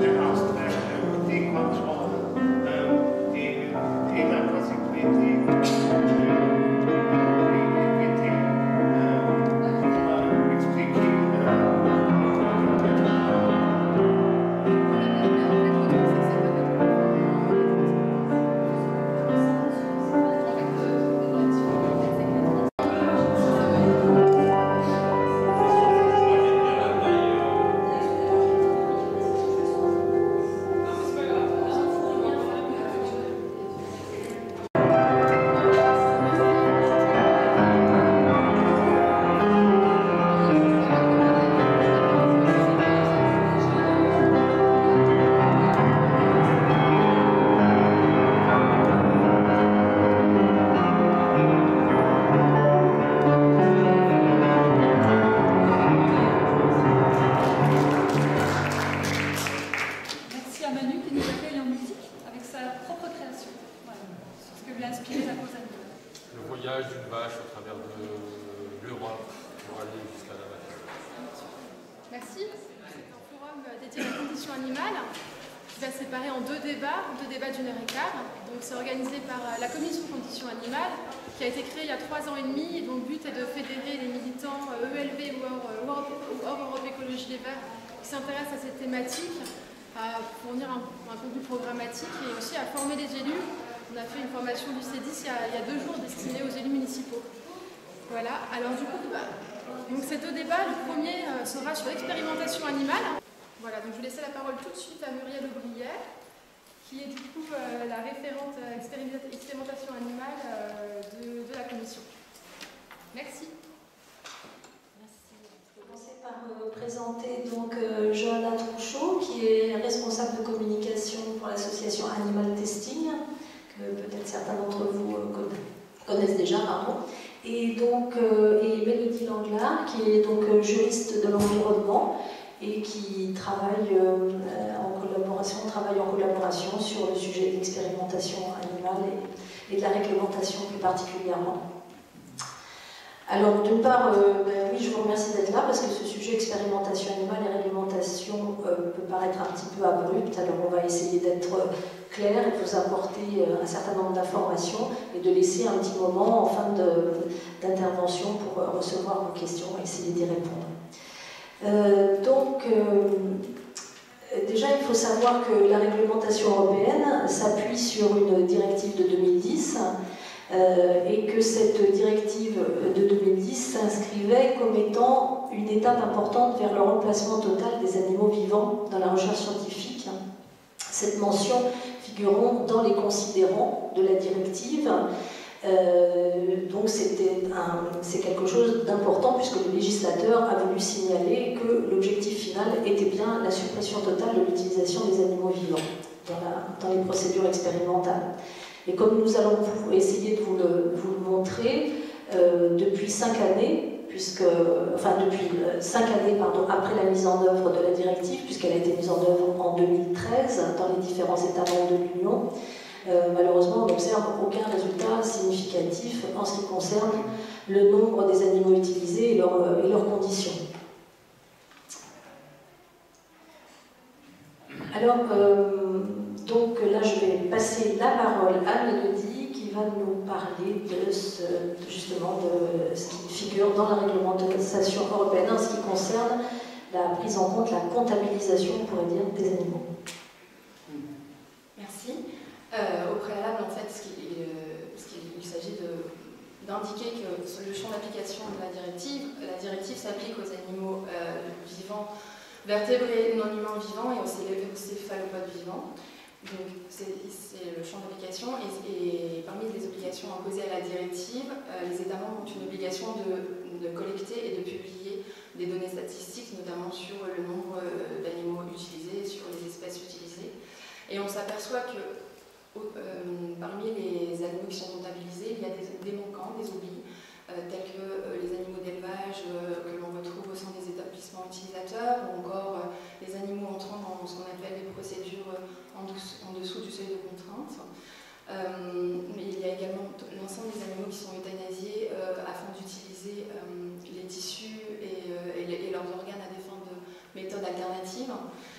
Merci. C'est un forum dédié à la condition animale qui va se séparer en deux débats d'une heure et quart. Donc c'est organisé par la commission condition animale qui a été créée il y a 3 ans et demi et dont le but est de fédérer les militants ELV ou hors Europe Écologie Les Verts qui s'intéressent à cette thématique, à fournir un contenu programmatique et aussi à former les élus. On a fait une formation du C10 il y a 2 jours destinée aux élus municipaux. Voilà, alors du coup, donc ces 2 débats, le premier sera sur l'expérimentation animale. Voilà, donc je vais laisser la parole tout de suite à Muriel Aubrière, qui est du coup la référente expérimentation animale de la commission. Merci. Merci. Je vais commencer par présenter donc Johanna Trouchot, qui est responsable de communication pour l'association Animal Testing, que peut-être certains d'entre vous connaissent déjà, pardon. Et donc, et Mélodie Langlard, qui est donc juriste de l'environnement et qui travaille en collaboration sur le sujet de l'expérimentation animale et de la réglementation plus particulièrement. Alors, d'une part, oui, je vous remercie d'être là parce que ce sujet expérimentation animale et réglementation peut paraître un petit peu abrupt. Alors, on va essayer d'être clair et de vous apporter un certain nombre d'informations et de laisser un petit moment en fin d'intervention pour recevoir vos questions et essayer d'y répondre. Déjà, il faut savoir que la réglementation européenne s'appuie sur une directive de 2010 et que cette directive de 2010 s'inscrivait comme étant une étape importante vers le remplacement total des animaux vivants dans la recherche scientifique. Cette mention figurant dans les considérants de la directive. Donc c'est quelque chose d'important puisque le législateur a voulu signaler que l'objectif final était bien la suppression totale de l'utilisation des animaux vivants dans les procédures expérimentales. Et comme nous allons essayer de vous le montrer, depuis 5 années, depuis 5 années après la mise en œuvre de la directive, puisqu'elle a été mise en œuvre en 2013 dans les différents États membres de l'Union, malheureusement on n'observe aucun résultat significatif en ce qui concerne le nombre des animaux utilisés et leurs conditions. Alors, donc là je vais passer la parole à Mélodie qui va nous parler justement de ce qui figure dans la réglementation européenne en ce qui concerne la prise en compte, la comptabilisation, on pourrait dire, des animaux. Merci. Au préalable, en fait, il s'agit d'indiquer que sur le champ d'application de la directive s'applique aux animaux vivants, vertébrés non humains vivants et aux céphalopodes vivants. Donc c'est le champ d'application et parmi les obligations imposées à la directive, les États membres ont une obligation de collecter et de publier des données statistiques, notamment sur le nombre d'animaux utilisés, sur les espèces utilisées. Et on s'aperçoit que parmi les animaux qui sont comptabilisés, il y a des manquants, des oublis, tels que les animaux d'élevage que l'on retrouve au sein des établissements utilisateurs, ou encore les animaux entrant dans ce qu'on appelle les procédures en dessous du seuil de contrainte. Mais il y a également l'ensemble des animaux qui sont euthanasiés afin d'utiliser les tissus et leurs organes à des fins de méthodes alternatives.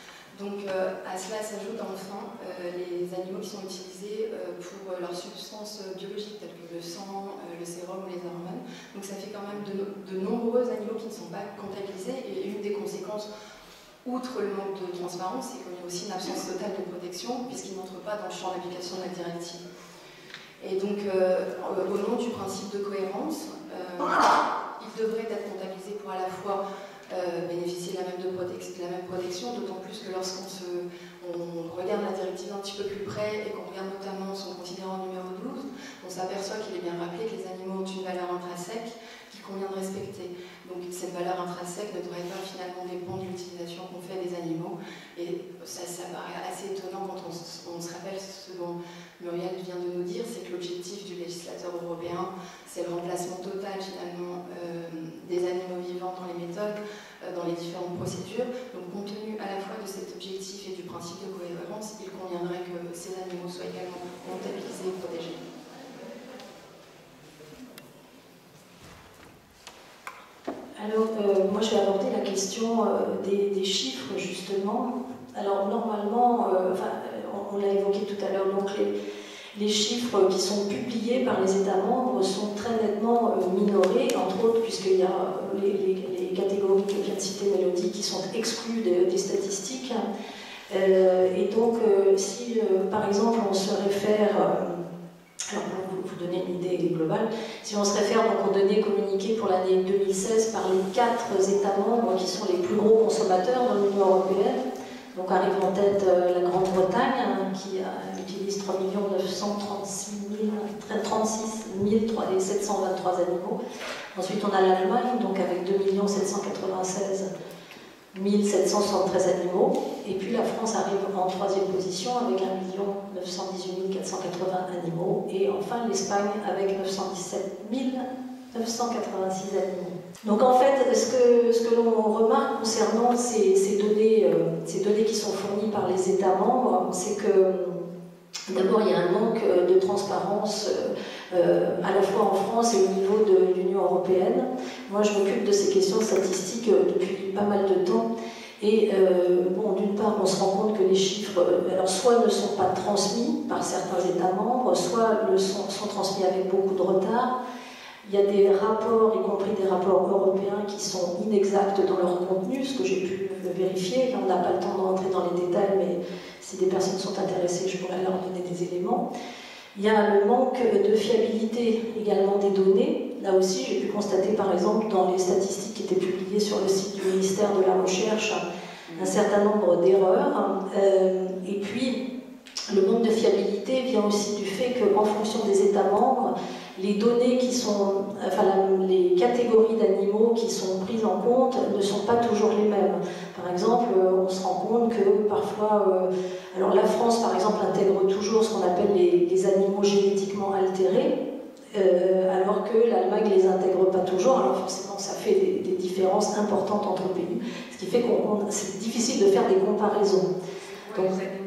Donc à cela s'ajoutent enfin les animaux qui sont utilisés pour leurs substances biologiques telles que le sang, le sérum ou les hormones. Donc ça fait quand même de nombreux animaux qui ne sont pas comptabilisés, et une des conséquences, outre le manque de transparence, c'est qu'il y a aussi une absence totale de protection puisqu'ils n'entrent pas dans le champ d'application de la directive. Et donc au nom du principe de cohérence, ils devraient être comptabilisés pour à la fois bénéficier de la même protection, d'autant plus que lorsqu'on regarde la directive un petit peu plus près et qu'on regarde notamment son considérant numéro 12, on s'aperçoit qu'il est bien rappelé que les animaux ont une valeur intrinsèque qu'il convient de respecter. Donc cette valeur intrinsèque ne devrait pas finalement dépendre de l'utilisation qu'on fait des animaux. Et ça paraît assez étonnant quand on se rappelle ce dont Muriel vient de nous dire, c'est que l'objectif du législateur européen, c'est le remplacement total finalement des animaux vivants dans les méthodes, dans les différentes procédures. Donc compte tenu à la fois de cet objectif et du principe de cohérence, il conviendrait que ces animaux soient également comptabilisés et protégés. Alors, moi je vais aborder la question des chiffres justement. Alors normalement, on l'a évoqué tout à l'heure, donc les chiffres qui sont publiés par les États membres sont très nettement minorés, entre autres puisqu'il y a les catégories que vient de citer Mélodie qui sont exclues des statistiques. Et donc si par exemple on se réfère, alors pour vous donner une idée globale, si on se réfère donc aux données communiquées pour l'année 2016 par les 4 États membres qui sont les plus gros consommateurs dans l'Union européenne, donc arrive en tête la Grande-Bretagne qui utilise 3 936 723 animaux. Ensuite on a l'Allemagne donc avec 2 796 773 animaux. Et puis la France arrive en 3e position avec 1 918 480 animaux. Et enfin l'Espagne avec 917 986 animaux. Donc en fait, ce que l'on remarque concernant ces données qui sont fournies par les États membres, c'est que d'abord il y a un manque de transparence à la fois en France et au niveau de l'Union européenne. Moi je m'occupe de ces questions statistiques depuis pas mal de temps. Et bon, d'une part, on se rend compte que les chiffres, alors soit ne sont pas transmis par certains États membres, soit sont transmis avec beaucoup de retard. Il y a des rapports, y compris des rapports européens, qui sont inexacts dans leur contenu, ce que j'ai pu vérifier. Là, on n'a pas le temps de rentrer dans les détails, mais si des personnes sont intéressées, je pourrais leur donner des éléments. Il y a le manque de fiabilité également des données. Là aussi, j'ai pu constater, par exemple, dans les statistiques qui étaient publiées sur le site du ministère de la Recherche, un certain nombre d'erreurs. Et puis, le manque de fiabilité vient aussi du fait qu'en fonction des États membres, les données qui sont, les catégories d'animaux qui sont prises en compte ne sont pas toujours les mêmes. Par exemple, on se rend compte que parfois, alors la France par exemple intègre toujours ce qu'on appelle les animaux génétiquement altérés, alors que l'Allemagne ne les intègre pas toujours. Alors forcément, ça fait des différences importantes entre pays, ce qui fait que c'est difficile de faire des comparaisons. Donc,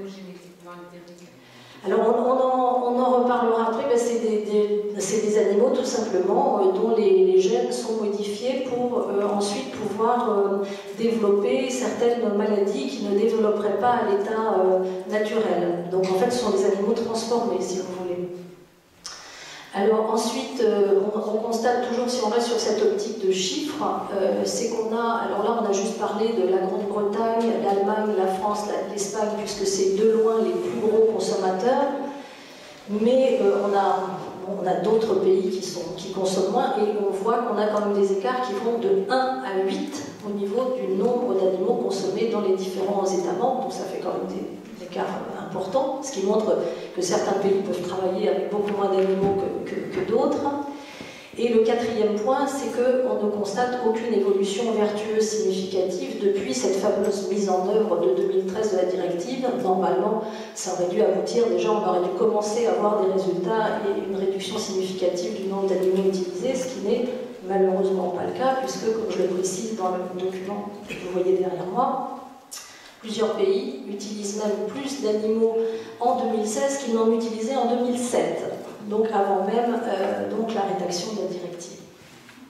alors on en reparlera après, mais c'est des animaux tout simplement dont les gènes sont modifiés pour ensuite pouvoir développer certaines maladies qui ne développeraient pas à l'état naturel. Donc en fait ce sont des animaux transformés si vous voulez. Alors ensuite, on constate toujours, si on reste sur cette optique de chiffres, c'est qu'on a, alors là on a juste parlé de la Grande-Bretagne, l'Allemagne, la France, l'Espagne, puisque c'est de loin les plus gros consommateurs, mais on a d'autres pays qui consomment moins, et on voit qu'on a quand même des écarts qui vont de 1 à 8 au niveau du nombre d'animaux consommés dans les différents États membres, donc ça fait quand même des écarts importants, ce qui montre que certains pays peuvent travailler avec beaucoup moins d'animaux que d'autres. Et le 4e point, c'est qu'on ne constate aucune évolution vertueuse significative depuis cette fameuse mise en œuvre de 2013 de la directive. Normalement, ça aurait dû aboutir, déjà on aurait dû commencer à avoir des résultats et une réduction significative du nombre d'animaux utilisés, ce qui n'est malheureusement pas le cas, puisque, comme je le précise dans le document que vous voyez derrière moi, plusieurs pays utilisent même plus d'animaux en 2016 qu'ils n'en utilisaient en 2007, donc avant même la rédaction de la directive.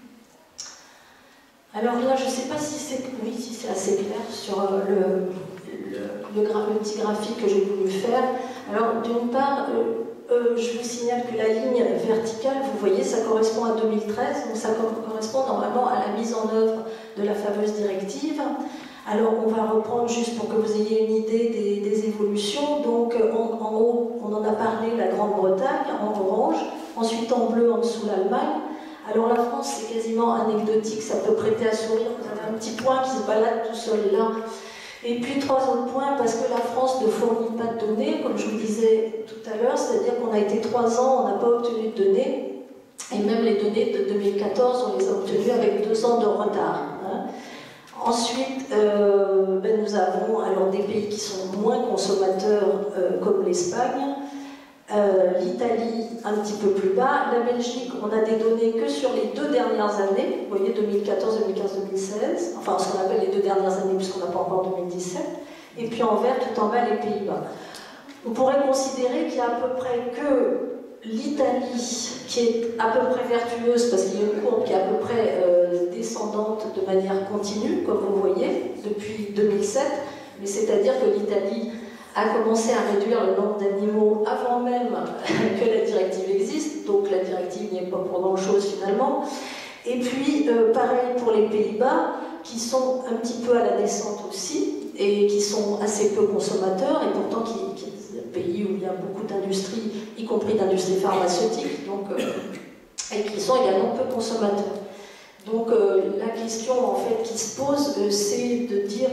Alors là, je ne sais pas si c'est assez clair sur le petit graphique que j'ai voulu faire. Alors, d'une part, je vous signale que la ligne verticale, vous voyez, ça correspond à 2013, donc ça correspond normalement à la mise en œuvre de la fameuse directive. Alors, on va reprendre juste pour que vous ayez une idée des évolutions. Donc, en haut, on en a parlé, la Grande-Bretagne, en orange. Ensuite, en bleu, en dessous, l'Allemagne. Alors, la France, c'est quasiment anecdotique, ça peut prêter à sourire. Vous avez un petit point qui se balade tout seul là. Et puis, 3 autres points, parce que la France ne fournit pas de données, comme je vous disais tout à l'heure, c'est-à-dire qu'on a été 3 ans, on n'a pas obtenu de données. Et même les données de 2014, on les a obtenues avec 2 ans de retard. Hein. Ensuite, nous avons alors des pays qui sont moins consommateurs, comme l'Espagne, l'Italie un petit peu plus bas, la Belgique, on a des données que sur les 2 dernières années, vous voyez 2014, 2015, 2016, enfin ce qu'on appelle les 2 dernières années puisqu'on n'a pas encore 2017, et puis en vert tout en bas les Pays-Bas. On pourrait considérer qu'il y a à peu près que l'Italie qui est à peu près vertueuse parce qu'il y a une courbe qui est à peu près descendante de manière continue, comme vous voyez, depuis 2007, mais c'est-à-dire que l'Italie a commencé à réduire le nombre d'animaux avant même que la directive existe, donc la directive n'y est pas pour grand-chose finalement. Et puis, pareil pour les Pays-Bas, qui sont un petit peu à la descente aussi, et qui sont assez peu consommateurs, et pourtant qui est un pays où il y a beaucoup d'industries, y compris d'industries pharmaceutiques, donc, et qui sont également peu consommateurs. Donc la question en fait qui se pose, c'est de dire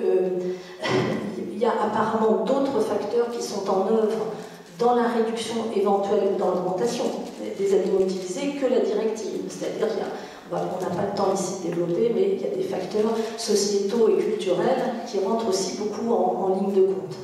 qu'il y a apparemment d'autres facteurs qui sont en œuvre dans la réduction éventuelle ou dans l'augmentation des animaux utilisés que la directive. C'est-à-dire qu'il y a, on n'a pas de temps ici de développer, mais il y a des facteurs sociétaux et culturels qui rentrent aussi beaucoup en ligne de compte.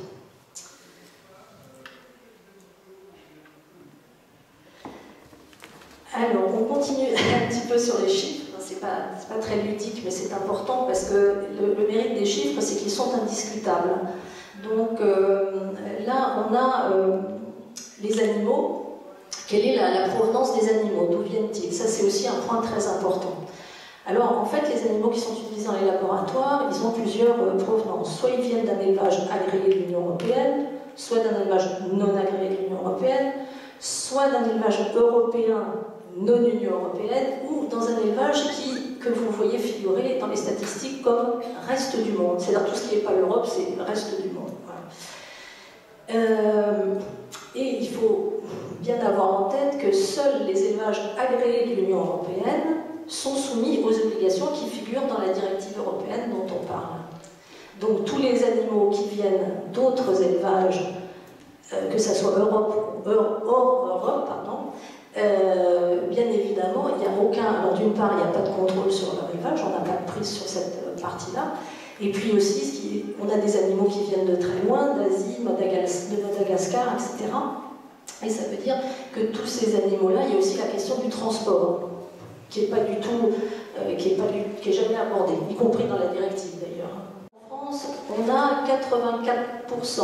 Alors, on continue un petit peu sur les chiffres. C'est pas très ludique, mais c'est important parce que le mérite des chiffres, c'est qu'ils sont indiscutables. Donc là, on a les animaux. Quelle est la provenance des animaux? D'où viennent-ils? Ça, c'est aussi un point très important. Alors, en fait, les animaux qui sont utilisés dans les laboratoires, ils ont plusieurs provenances. Soit ils viennent d'un élevage agréé de l'Union européenne, soit d'un élevage non agréé de l'Union européenne, soit d'un élevage européen non-Union européenne, ou dans un élevage que vous voyez figurer dans les statistiques comme reste du monde. C'est-à-dire tout ce qui n'est pas l'Europe, c'est le reste du monde. Voilà. Et il faut bien avoir en tête que seuls les élevages agréés de l'Union européenne sont soumis aux obligations qui figurent dans la directive européenne dont on parle. Donc tous les animaux qui viennent d'autres élevages, que ce soit hors Europe, bien évidemment, il n'y a aucun... Alors d'une part, il n'y a pas de contrôle sur leur élevage, on n'a pas de prise sur cette partie-là. Et puis aussi, on a des animaux qui viennent de très loin, d'Asie, de Madagascar, etc. Et ça veut dire que tous ces animaux-là, il y a aussi la question du transport, qui n'est pas du tout... qui est jamais abordée, y compris dans la directive d'ailleurs. En France, on a 84%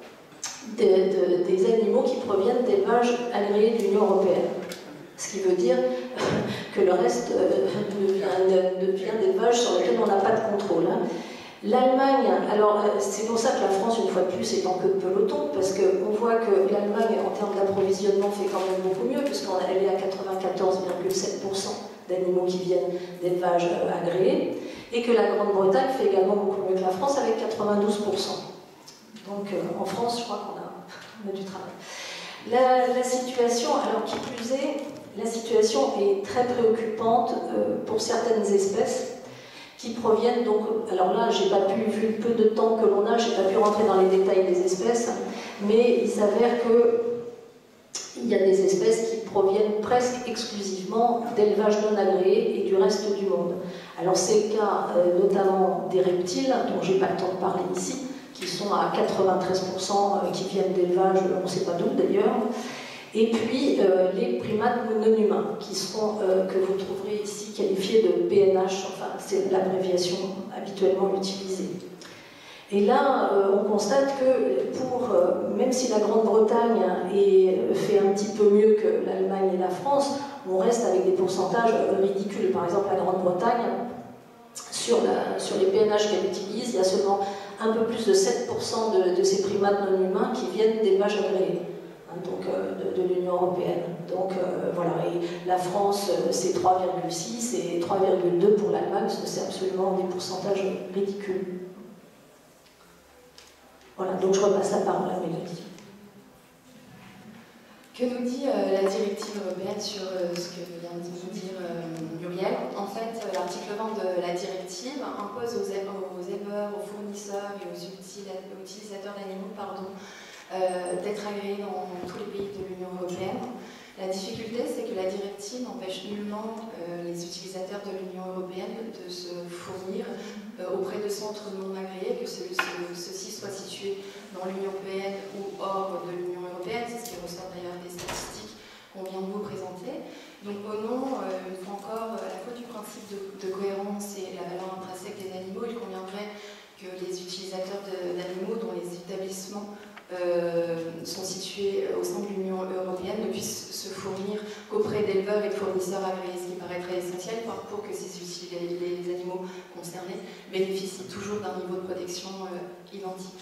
des animaux qui proviennent d'élevages agréés de l'Union européenne. Ce qui veut dire que le reste devient d'élevages sur lesquels on n'a pas de contrôle. Hein. L'Allemagne, alors c'est pour ça que la France, une fois de plus, est en queue de peloton, parce qu'on voit que l'Allemagne, en termes d'approvisionnement, fait quand même beaucoup mieux, puisqu'elle est à 94,7% d'animaux qui viennent d'élevages agréés, et que la Grande-Bretagne fait également beaucoup mieux que la France, avec 92%. Donc en France, je crois qu'on a du travail. La situation, alors qui plus est, la situation est très préoccupante pour certaines espèces qui proviennent donc, alors là, j'ai pas pu, vu le peu de temps que l'on a, j'ai pas pu rentrer dans les détails des espèces, mais il s'avère qu'il y a des espèces qui proviennent presque exclusivement d'élevages non agréés et du reste du monde. Alors c'est le cas notamment des reptiles, dont j'ai pas le temps de parler ici, qui sont à 93% qui viennent d'élevages, on ne sait pas d'où d'ailleurs, et puis les primates non humains, qui seront, que vous trouverez ici qualifiés de PNH, enfin c'est l'abréviation habituellement utilisée. Et là, on constate que même si la Grande-Bretagne fait un petit peu mieux que l'Allemagne et la France, on reste avec des pourcentages ridicules. Par exemple, la Grande-Bretagne, sur les PNH qu'elle utilise, il y a seulement un peu plus de 7% de ces primates non humains qui viennent d'élevages agréés, hein, donc de l'Union européenne. Donc voilà, et la France c'est 3,6 et 3,2 pour l'Allemagne, c'est absolument des pourcentages ridicules. Voilà, donc je repasse la parole à Mélodie. Que nous dit la directive européenne sur ce que vient de nous dire Muriel? En fait, l'article 20 de la directive impose aux éleveurs, aux fournisseurs et aux utilisateurs d'animaux d'être agréés dans tous les pays de l'Union européenne. La difficulté, c'est que la directive n'empêche nullement les utilisateurs de l'Union européenne de se fournir auprès de centres non agréés, que ceux-ci soient situés dans l'Union européenne ou hors de l'Union européenne. C'est ce qui ressort d'ailleurs des statistiques qu'on vient de vous présenter. Donc au nom, une fois encore, à la fois du principe de cohérence et la valeur intrinsèque des animaux, il conviendrait que les utilisateurs d'animaux dont les établissements sont situés au sein de l'Union européenne ne puissent se fournir qu'auprès d'éleveurs et de fournisseurs agréés, ce qui paraîtrait essentiel pour que les animaux concernés bénéficient toujours d'un niveau de protection identique.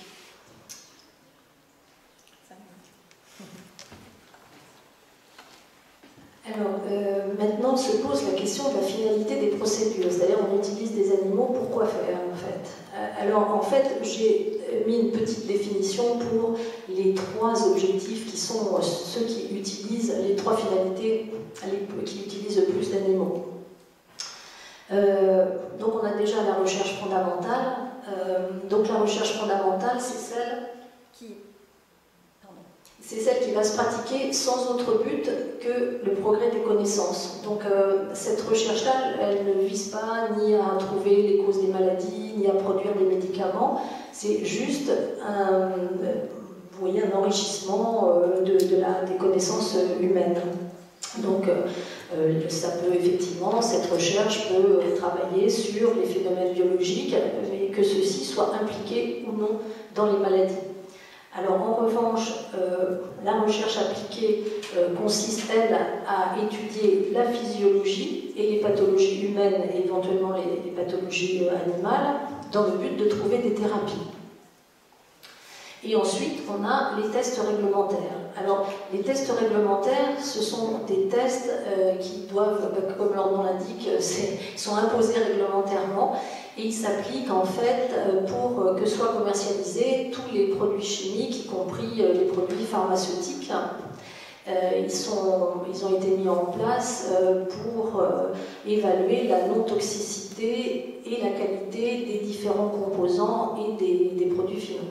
Alors, maintenant se pose la question de la finalité des procédures, c'est-à-dire on utilise des animaux, pourquoi faire en fait? Alors en fait, j'ai mis une petite définition pour les trois objectifs qui sont ceux qui utilisent, les trois finalités qui utilisent le plus d'animaux. Donc on a déjà la recherche fondamentale, donc la recherche fondamentale c'est celle qui va se pratiquer sans autre but que le progrès des connaissances. Donc cette recherche-là, elle ne vise pas ni à trouver les causes des maladies, ni à produire des médicaments, c'est juste un enrichissement des connaissances humaines. Donc ça peut effectivement, cette recherche peut travailler sur les phénomènes biologiques, mais que ceux-ci soient impliqués ou non dans les maladies. Alors en revanche, la recherche appliquée consiste, elle, à étudier la physiologie et les pathologies humaines et éventuellement les pathologies animales dans le but de trouver des thérapies. Et ensuite, on a les tests réglementaires. Alors, les tests réglementaires, ce sont des tests qui doivent, comme leur nom l'indique, sont imposés réglementairement et ils s'appliquent en fait pour que soient commercialisés tous les produits chimiques, y compris les produits pharmaceutiques. Ils ont été mis en place pour évaluer la non-toxicité et la qualité des différents composants et des produits finaux.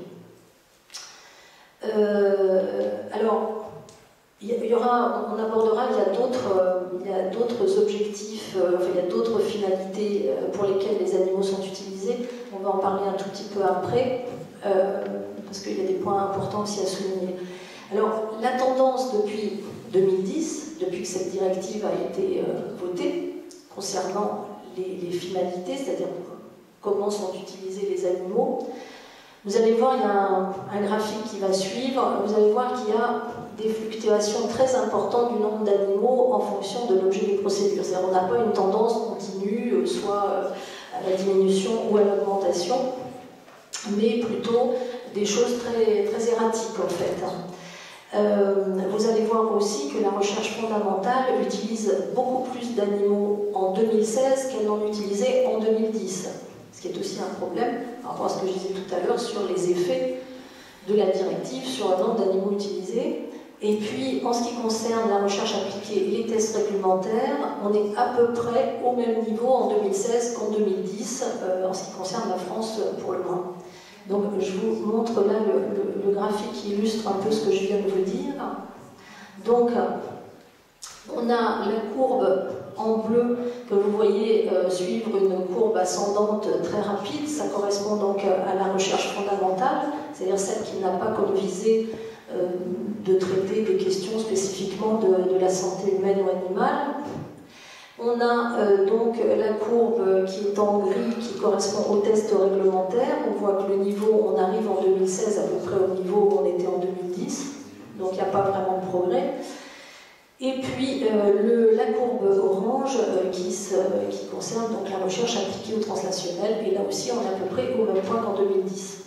Alors, on abordera, il y a d'autres objectifs, il y a d'autres finalités pour lesquelles les animaux sont utilisés. On va en parler un tout petit peu après, parce qu'il y a des points importants aussi à souligner. Alors, la tendance depuis 2010, depuis que cette directive a été votée, concernant les finalités, c'est-à-dire comment sont utilisés les animaux, vous allez voir, il y a un graphique qui va suivre, vous allez voir qu'il y a des fluctuations très importantes du nombre d'animaux en fonction de l'objet des procédures. C'est-à-dire qu'on n'a pas une tendance continue, soit à la diminution ou à l'augmentation, mais plutôt des choses très, très erratiques en fait. Vous allez voir aussi que la recherche fondamentale utilise beaucoup plus d'animaux en 2016 qu'elle n'en utilisait en 2010. Ce qui est aussi un problème par rapport à ce que je disais tout à l'heure sur les effets de la directive sur le nombre d'animaux utilisés. Et puis, en ce qui concerne la recherche appliquée et les tests réglementaires, on est à peu près au même niveau en 2016 qu'en 2010, en ce qui concerne la France pour le moins. Donc, je vous montre là le graphique qui illustre un peu ce que je viens de vous dire. Donc, on a la courbe en bleu que vous voyez suivre une courbe ascendante très rapide. Ça correspond donc à la recherche fondamentale, c'est-à-dire celle qui n'a pas comme visée de traiter des questions spécifiquement de la santé humaine ou animale. On a donc la courbe qui est en gris, qui correspond au test réglementaire. On voit que le niveau, on arrive en 2016 à peu près au niveau où on était en 2010, donc il n'y a pas vraiment de progrès. Et puis la courbe orange qui concerne donc la recherche appliquée au translationnel, et là aussi on est à peu près au même point qu'en 2010.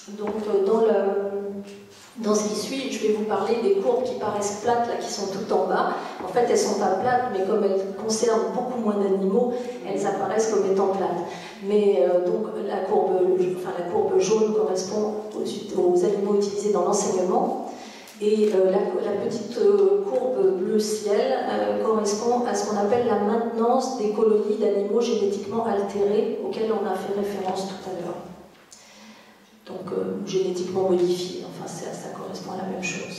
Donc dans ce qui suit, je vais vous parler des courbes qui paraissent plates, là, qui sont tout en bas. En fait, elles ne sont pas plates, mais comme elles concernent beaucoup moins d'animaux, elles apparaissent comme étant plates. Mais donc la courbe jaune correspond aux animaux utilisés dans l'enseignement. Et la petite courbe bleu ciel correspond à ce qu'on appelle la maintenance des colonies d'animaux génétiquement altérés, auxquelles on a fait référence tout à l'heure. Donc génétiquement modifiés, enfin ça correspond à la même chose.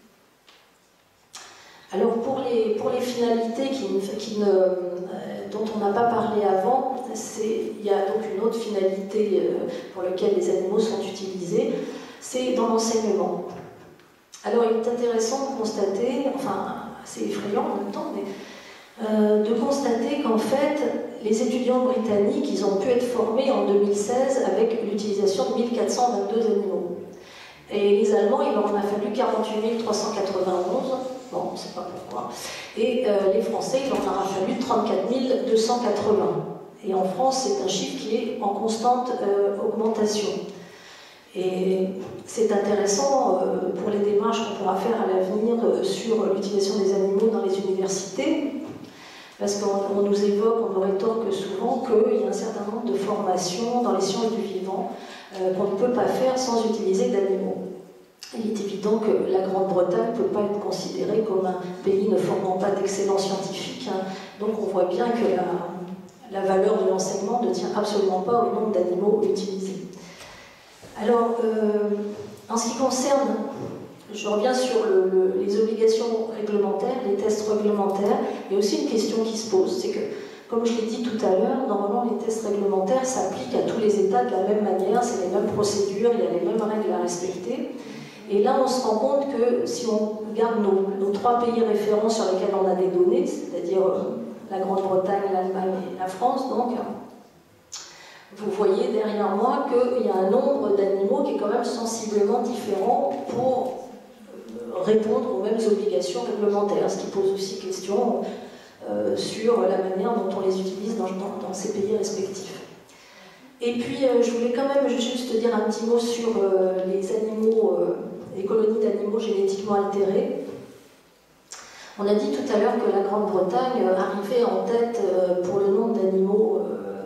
Alors pour les finalités dont on n'a pas parlé avant, il y a donc une autre finalité pour laquelle les animaux sont utilisés, c'est dans l'enseignement. Alors il est intéressant de constater, enfin c'est effrayant en même temps, mais de constater qu'en fait les étudiants britanniques, ils ont pu être formés en 2016 avec l'utilisation de 1422 animaux. Et les Allemands, il leur en a fallu 48 391, bon, on ne sait pas pourquoi. Et les Français, il leur en a fallu 34 280. Et en France, c'est un chiffre qui est en constante augmentation. Et c'est intéressant pour les démarches qu'on pourra faire à l'avenir sur l'utilisation des animaux dans les universités, parce qu'on nous évoque, on nous rétorque souvent qu'il y a un certain nombre de formations dans les sciences du vivant qu'on ne peut pas faire sans utiliser d'animaux. Il est évident que la Grande-Bretagne ne peut pas être considérée comme un pays ne formant pas d'excellents scientifiques, hein. Donc on voit bien que la valeur de l'enseignement ne tient absolument pas au nombre d'animaux utilisés. Alors, en ce qui concerne, je reviens sur les obligations réglementaires, les tests réglementaires, il y a aussi une question qui se pose, c'est que, comme je l'ai dit tout à l'heure, normalement les tests réglementaires s'appliquent à tous les États de la même manière, c'est les mêmes procédures, il y a les mêmes règles à respecter. Et là, on se rend compte que si on regarde nos 3 pays référents sur lesquels on a des données, c'est-à-dire la Grande-Bretagne, l'Allemagne et la France, donc, vous voyez derrière moi qu'il y a un nombre d'animaux qui est quand même sensiblement différent pour répondre aux mêmes obligations réglementaires, ce qui pose aussi question sur la manière dont on les utilise dans ces pays respectifs. Et puis, je voulais quand même juste dire un petit mot sur les colonies d'animaux génétiquement altérés. On a dit tout à l'heure que la Grande-Bretagne arrivait en tête pour le nombre d'animaux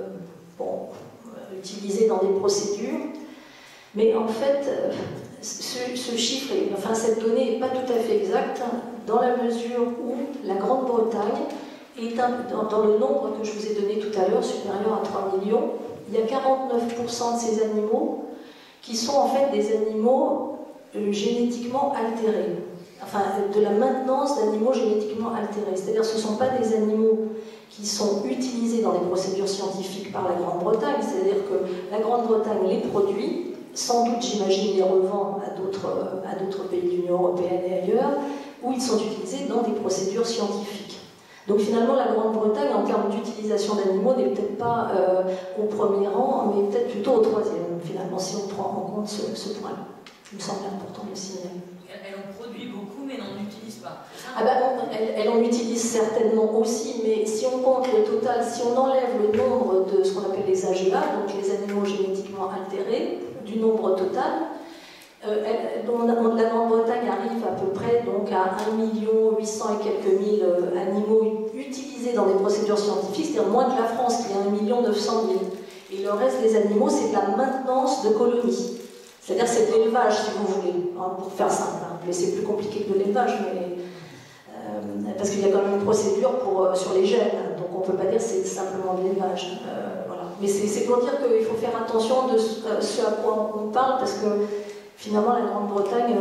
utilisés dans des procédures, mais en fait, ce chiffre, enfin cette donnée n'est pas tout à fait exacte, dans la mesure où la Grande-Bretagne est dans le nombre que je vous ai donné tout à l'heure, supérieur à 3 millions, il y a 49% de ces animaux qui sont en fait des animaux génétiquement altérés, enfin de la maintenance d'animaux génétiquement altérés, c'est-à-dire ce ne sont pas des animaux qui sont utilisés dans des procédures scientifiques par la Grande-Bretagne, c'est-à-dire que la Grande-Bretagne les produit, sans doute j'imagine les revend à d'autres pays de l'Union européenne et ailleurs, où ils sont utilisés dans des procédures scientifiques. Donc finalement la Grande-Bretagne en termes d'utilisation d'animaux n'est peut-être pas au premier rang, mais peut-être plutôt au 3e finalement, si on prend en compte ce point-là. Il me semble important de le signaler. Elle en produit beaucoup, mais n'en utilise pas. Ah bah non, elle en utilise certainement aussi, mais si on compte le total, si on enlève le nombre de ce qu'on appelle les AGA, donc les animaux génétiquement altérés, du nombre total, la Grande-Bretagne arrive à peu près donc, à 1 800 000 et quelques mille animaux utilisés dans des procédures scientifiques, c'est-à-dire moins que la France qui a 1 900 000. Et le reste des animaux, c'est de la maintenance de colonies. C'est-à-dire c'est de l'élevage, si vous voulez, hein, pour faire simple. Hein. Mais c'est plus compliqué que de l'élevage, parce qu'il y a quand même une procédure sur les gènes, donc on ne peut pas dire que c'est simplement de l'élevage. Voilà. Mais c'est pour dire qu'il faut faire attention de ce à quoi on parle, parce que finalement la Grande-Bretagne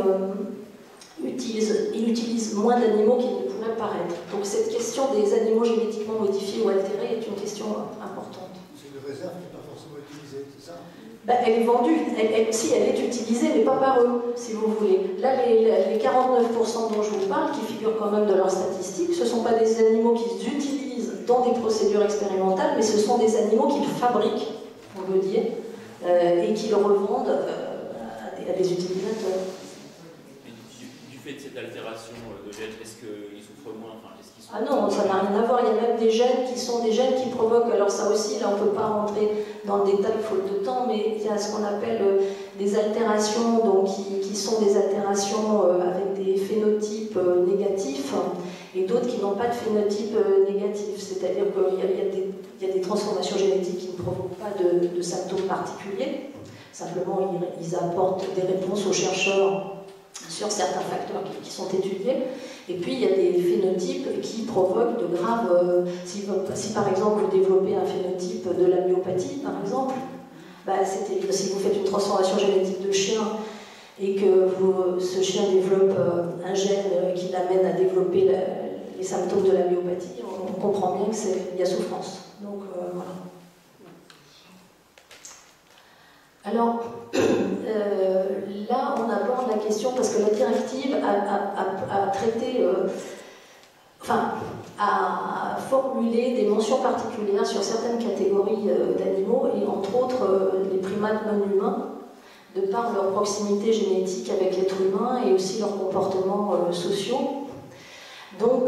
utilise moins d'animaux qu'il ne pourrait paraître. Donc cette question des animaux génétiquement modifiés ou altérés est une question importante. C'est une réserve qui n'est pas forcément utilisée, c'est ça? Ben, elle est vendue, si elle est utilisée, mais pas par eux, si vous voulez. Là, les 49% dont je vous parle, qui figurent quand même de leurs statistiques, ce ne sont pas des animaux qu'ils utilisent dans des procédures expérimentales, mais ce sont des animaux qu'ils fabriquent, on veut dire, et qu'ils revendent à des utilisateurs. Mais du fait de cette altération de gènes, est-ce qu'ils souffrent moins, Ah non, ça n'a rien à voir. Il y a même des gènes qui sont des gènes qui provoquent, alors ça aussi, là on ne peut pas rentrer dans le détail faute de temps, mais il y a ce qu'on appelle des altérations donc, qui sont des altérations avec des phénotypes négatifs et d'autres qui n'ont pas de phénotype négatif. C'est-à-dire qu'il y a des transformations génétiques qui ne provoquent pas de symptômes particuliers. Simplement, ils apportent des réponses aux chercheurs sur certains facteurs qui sont étudiés. Et puis, il y a des phénotypes qui provoquent de graves... si par exemple, vous développez un phénotype de la myopathie, par exemple, si vous faites une transformation génétique de chien et que ce chien développe un gène qui l'amène à développer les symptômes de la myopathie, on comprend bien qu'il y a souffrance. Donc, voilà. Alors, là, on aborde la question, parce que la directive a traité, a formulé des mentions particulières sur certaines catégories d'animaux, et entre autres les primates non humains, de par leur proximité génétique avec l'être humain et aussi leurs comportements sociaux. Donc,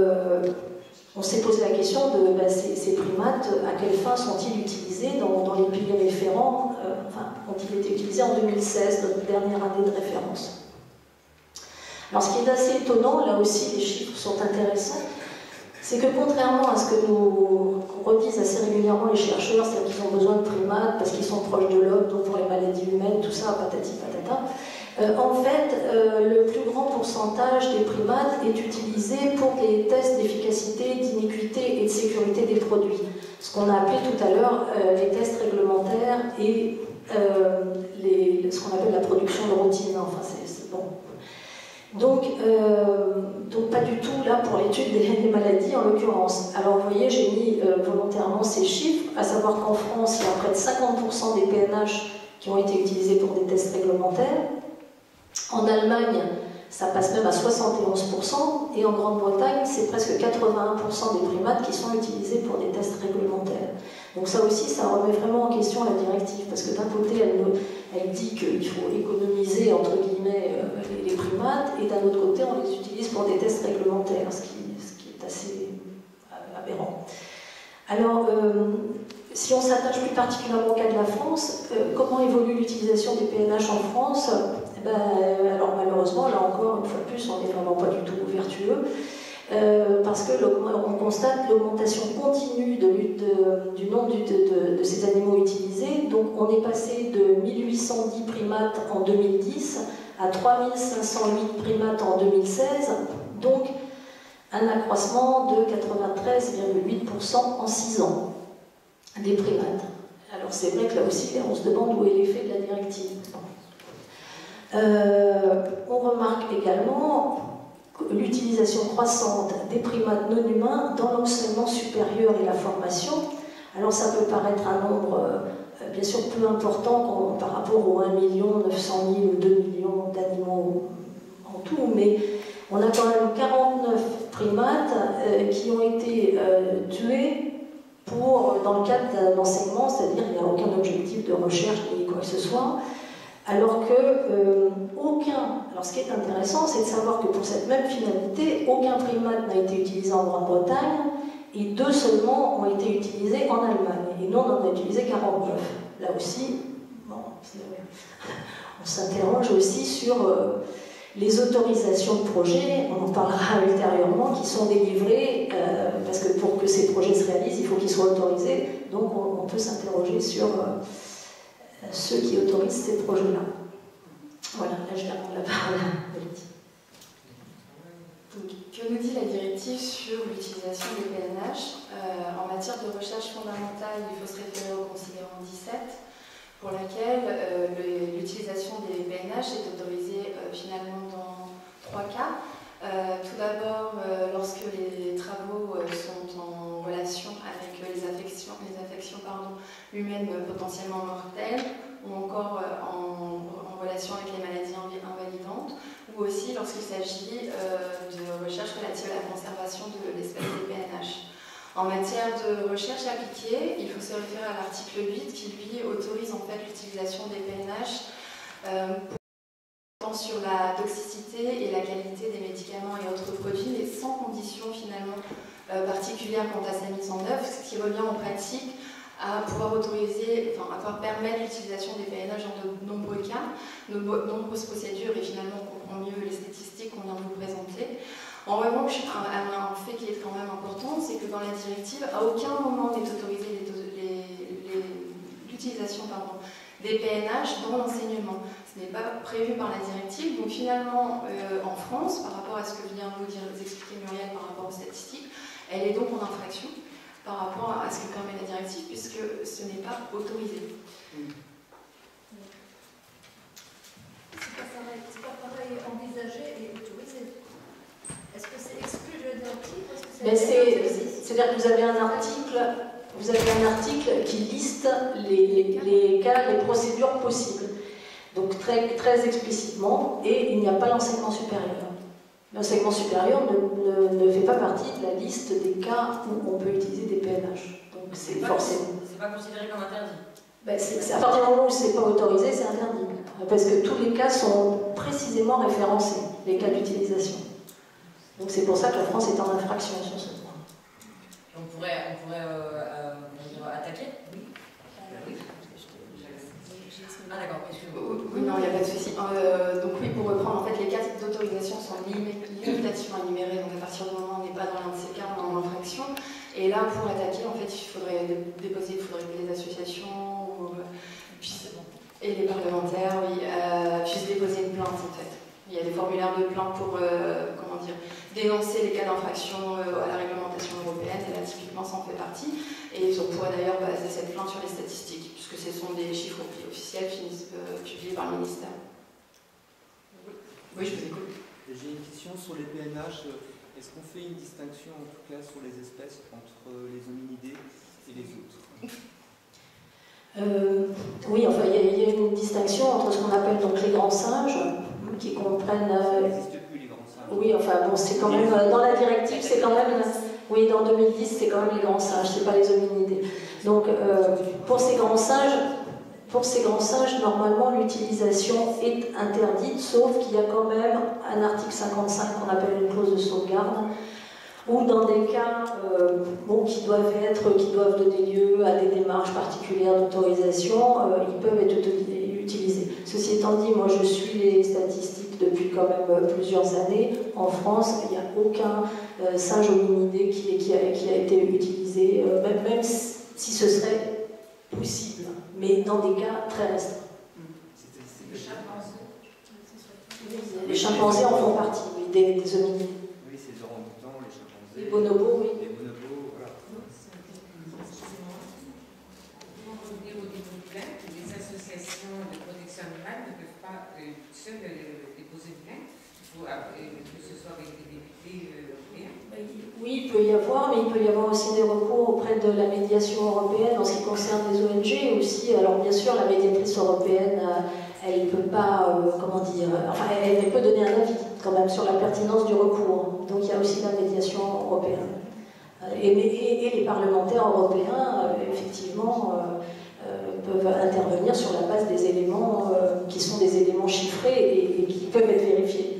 on s'est posé la question de ces primates, à quelle fin sont-ils utilisés dans les pays référents, ont-ils été utilisés en 2016, notre dernière année de référence. Alors, ce qui est assez étonnant, là aussi les chiffres sont intéressants, c'est que contrairement à ce que nous redisent assez régulièrement les chercheurs, c'est-à-dire qu'ils ont besoin de primates parce qu'ils sont proches de l'homme, donc pour les maladies humaines, tout ça, patati patata, en fait, le plus grand pourcentage des primates est utilisé pour les tests d'efficacité, d'inéquité et de sécurité des produits. Ce qu'on a appelé tout à l'heure les tests réglementaires et ce qu'on appelle la production de routine. Enfin, c'est bon. Donc, pas du tout là pour l'étude des maladies en l'occurrence. Alors vous voyez, j'ai mis volontairement ces chiffres, à savoir qu'en France, il y a près de 50% des PNH qui ont été utilisés pour des tests réglementaires. En Allemagne, ça passe même à 71%, et en Grande-Bretagne, c'est presque 81% des primates qui sont utilisés pour des tests réglementaires. Donc ça aussi, ça remet vraiment en question la directive, parce que d'un côté, elle dit qu'il faut économiser, entre guillemets, les primates, et d'un autre côté, on les utilise pour des tests réglementaires, ce qui est assez aberrant. Alors, si on s'attache plus particulièrement au cas de la France, comment évolue l'utilisation des PNH en France? Alors malheureusement, là encore, une fois de plus, on n'est vraiment pas du tout vertueux, parce qu'on constate l'augmentation continue du nombre de ces animaux utilisés. Donc on est passé de 1810 primates en 2010 à 3508 primates en 2016, donc un accroissement de 93,8% en 6 ans des primates. Alors c'est vrai que là aussi, on se demande où est l'effet de la directive. On remarque également l'utilisation croissante des primates non humains dans l'enseignement supérieur et la formation. Alors ça peut paraître un nombre bien sûr peu important par rapport aux 1 900 000 ou 2 millions d'animaux en tout, mais on a quand même 49 primates qui ont été tués dans le cadre d'un enseignement, c'est-à-dire qu'il n'y a aucun objectif de recherche ni quoi que ce soit. Alors que alors ce qui est intéressant, c'est de savoir que pour cette même finalité, aucun primate n'a été utilisé en Grande-Bretagne et 2 seulement ont été utilisés en Allemagne. Et nous, on en a utilisé 49. Là aussi, bon, on s'interroge aussi sur les autorisations de projets, on en parlera ultérieurement, qui sont délivrées, parce que pour que ces projets se réalisent, il faut qu'ils soient autorisés. Donc on peut s'interroger sur ceux qui autorisent ces projets-là. Voilà, là je vais rendre la parole à Valérie. Que nous dit la directive sur l'utilisation des PNH? En matière de recherche fondamentale, il faut se référer au considérant 17, pour laquelle l'utilisation des PNH est autorisée finalement dans 3 cas. Tout d'abord, lorsque les travaux sont en relation avec les affections humaines potentiellement mortelles, ou encore en relation avec les maladies invalidantes, ou aussi lorsqu'il s'agit de recherche relative à la conservation de l'espèce des PNH. En matière de recherche appliquée, il faut se référer à l'article 8 qui lui autorise en fait l'utilisation des PNH tant sur la toxicité et la qualité des médicaments et autres produits, mais sans condition finalement particulière quant à sa mise en œuvre, ce qui revient en pratique à pouvoir autoriser, enfin à pouvoir permettre l'utilisation des PNH dans de nombreux cas, de nombreuses procédures, et finalement on comprend mieux les statistiques qu'on vient de vous présenter. En revanche, un fait qui est quand même important, c'est que dans la directive, à aucun moment n'est autorisé l'utilisation des PNH dans l'enseignement. Ce n'est pas prévu par la directive. Donc finalement, en France, par rapport à ce que vient vous expliquer Muriel par rapport aux statistiques, elle est donc en infraction par rapport à ce que permet la directive, puisque ce n'est pas autorisé. C'est pas pareil envisagé et autorisé. Est-ce que c'est exclu de la directive ou est-ce que c'est-à-dire que vous avez un article qui liste les cas, les procédures possibles. Donc très, très explicitement, et il n'y a pas l'enseignement supérieur. L'enseignement supérieur ne fait pas partie de la liste des cas où on peut utiliser des PNH. Donc c'est forcément. C'est pas considéré comme interdit. C'est à partir du moment où c'est pas autorisé, c'est interdit. Parce que tous les cas sont précisément référencés, les cas d'utilisation. Donc c'est pour ça que la France est en infraction sur ce point. On pourrait attaquer? Oui. Ah d'accord, Oui, non, il n'y a pas de souci. Donc oui, pour reprendre, en fait, les cas d'autorisation sont limitativement énumérés, donc à partir du moment où on n'est pas dans l'un de ces cas, on est en infraction. Et là, pour attaquer, en fait, il faudrait déposer, il faudrait que les associations et les parlementaires puissent déposer une plainte, en fait. Il y a des formulaires de plainte pour, dénoncer les cas d'infraction à la réglementation européenne, et là, typiquement, ça en fait partie. Et on pourrait d'ailleurs baser cette plainte sur les statistiques, puisque ce sont des chiffres officiels publiés par le ministère. Oui, je vous écoute. J'ai une question sur les PNH. Est-ce qu'on fait une distinction, en tout cas, sur les espèces entre les hominidés et les autres? Oui, enfin, il y a une distinction entre ce qu'on appelle donc les grands singes, qui comprennent... Ça n'existe plus, les grands singes. Oui, enfin, bon, c'est quand même... Dans la directive, c'est quand même... Oui, dans 2010, c'est quand même les grands singes, c'est pas les hominidés. Donc, pour ces grands singes, normalement, l'utilisation est interdite, sauf qu'il y a quand même un article 55 qu'on appelle une clause de sauvegarde, ou dans des cas qui doivent donner lieu à des démarches particulières d'autorisation, ils peuvent être utilisés. Ceci étant dit, moi je suis les statistiques depuis quand même plusieurs années. En France, il n'y a aucun singe hominidé qui a été utilisé, même si ce serait possible, mais dans des cas très restreints. Les chimpanzés en font partie, oui, des hominidés. Oui, c'est les orang-outans, les chimpanzés. Les bonobos, oui. Les bonobos, voilà. Les associations de protection animale ne peuvent pas seules déposer une plainte. Il faut que ce soit avec des députés européens. Oui, il peut y avoir, mais il peut y avoir aussi des recours auprès de la médiation européenne en ce qui concerne les ONG aussi. Alors bien sûr, la médiatrice européenne, elle ne peut pas, elle peut donner un avis quand même sur la pertinence du recours. Donc il y a aussi la médiation européenne. Et les parlementaires européens, effectivement, peuvent intervenir sur la base des éléments qui sont des éléments chiffrés et qui peuvent être vérifiés.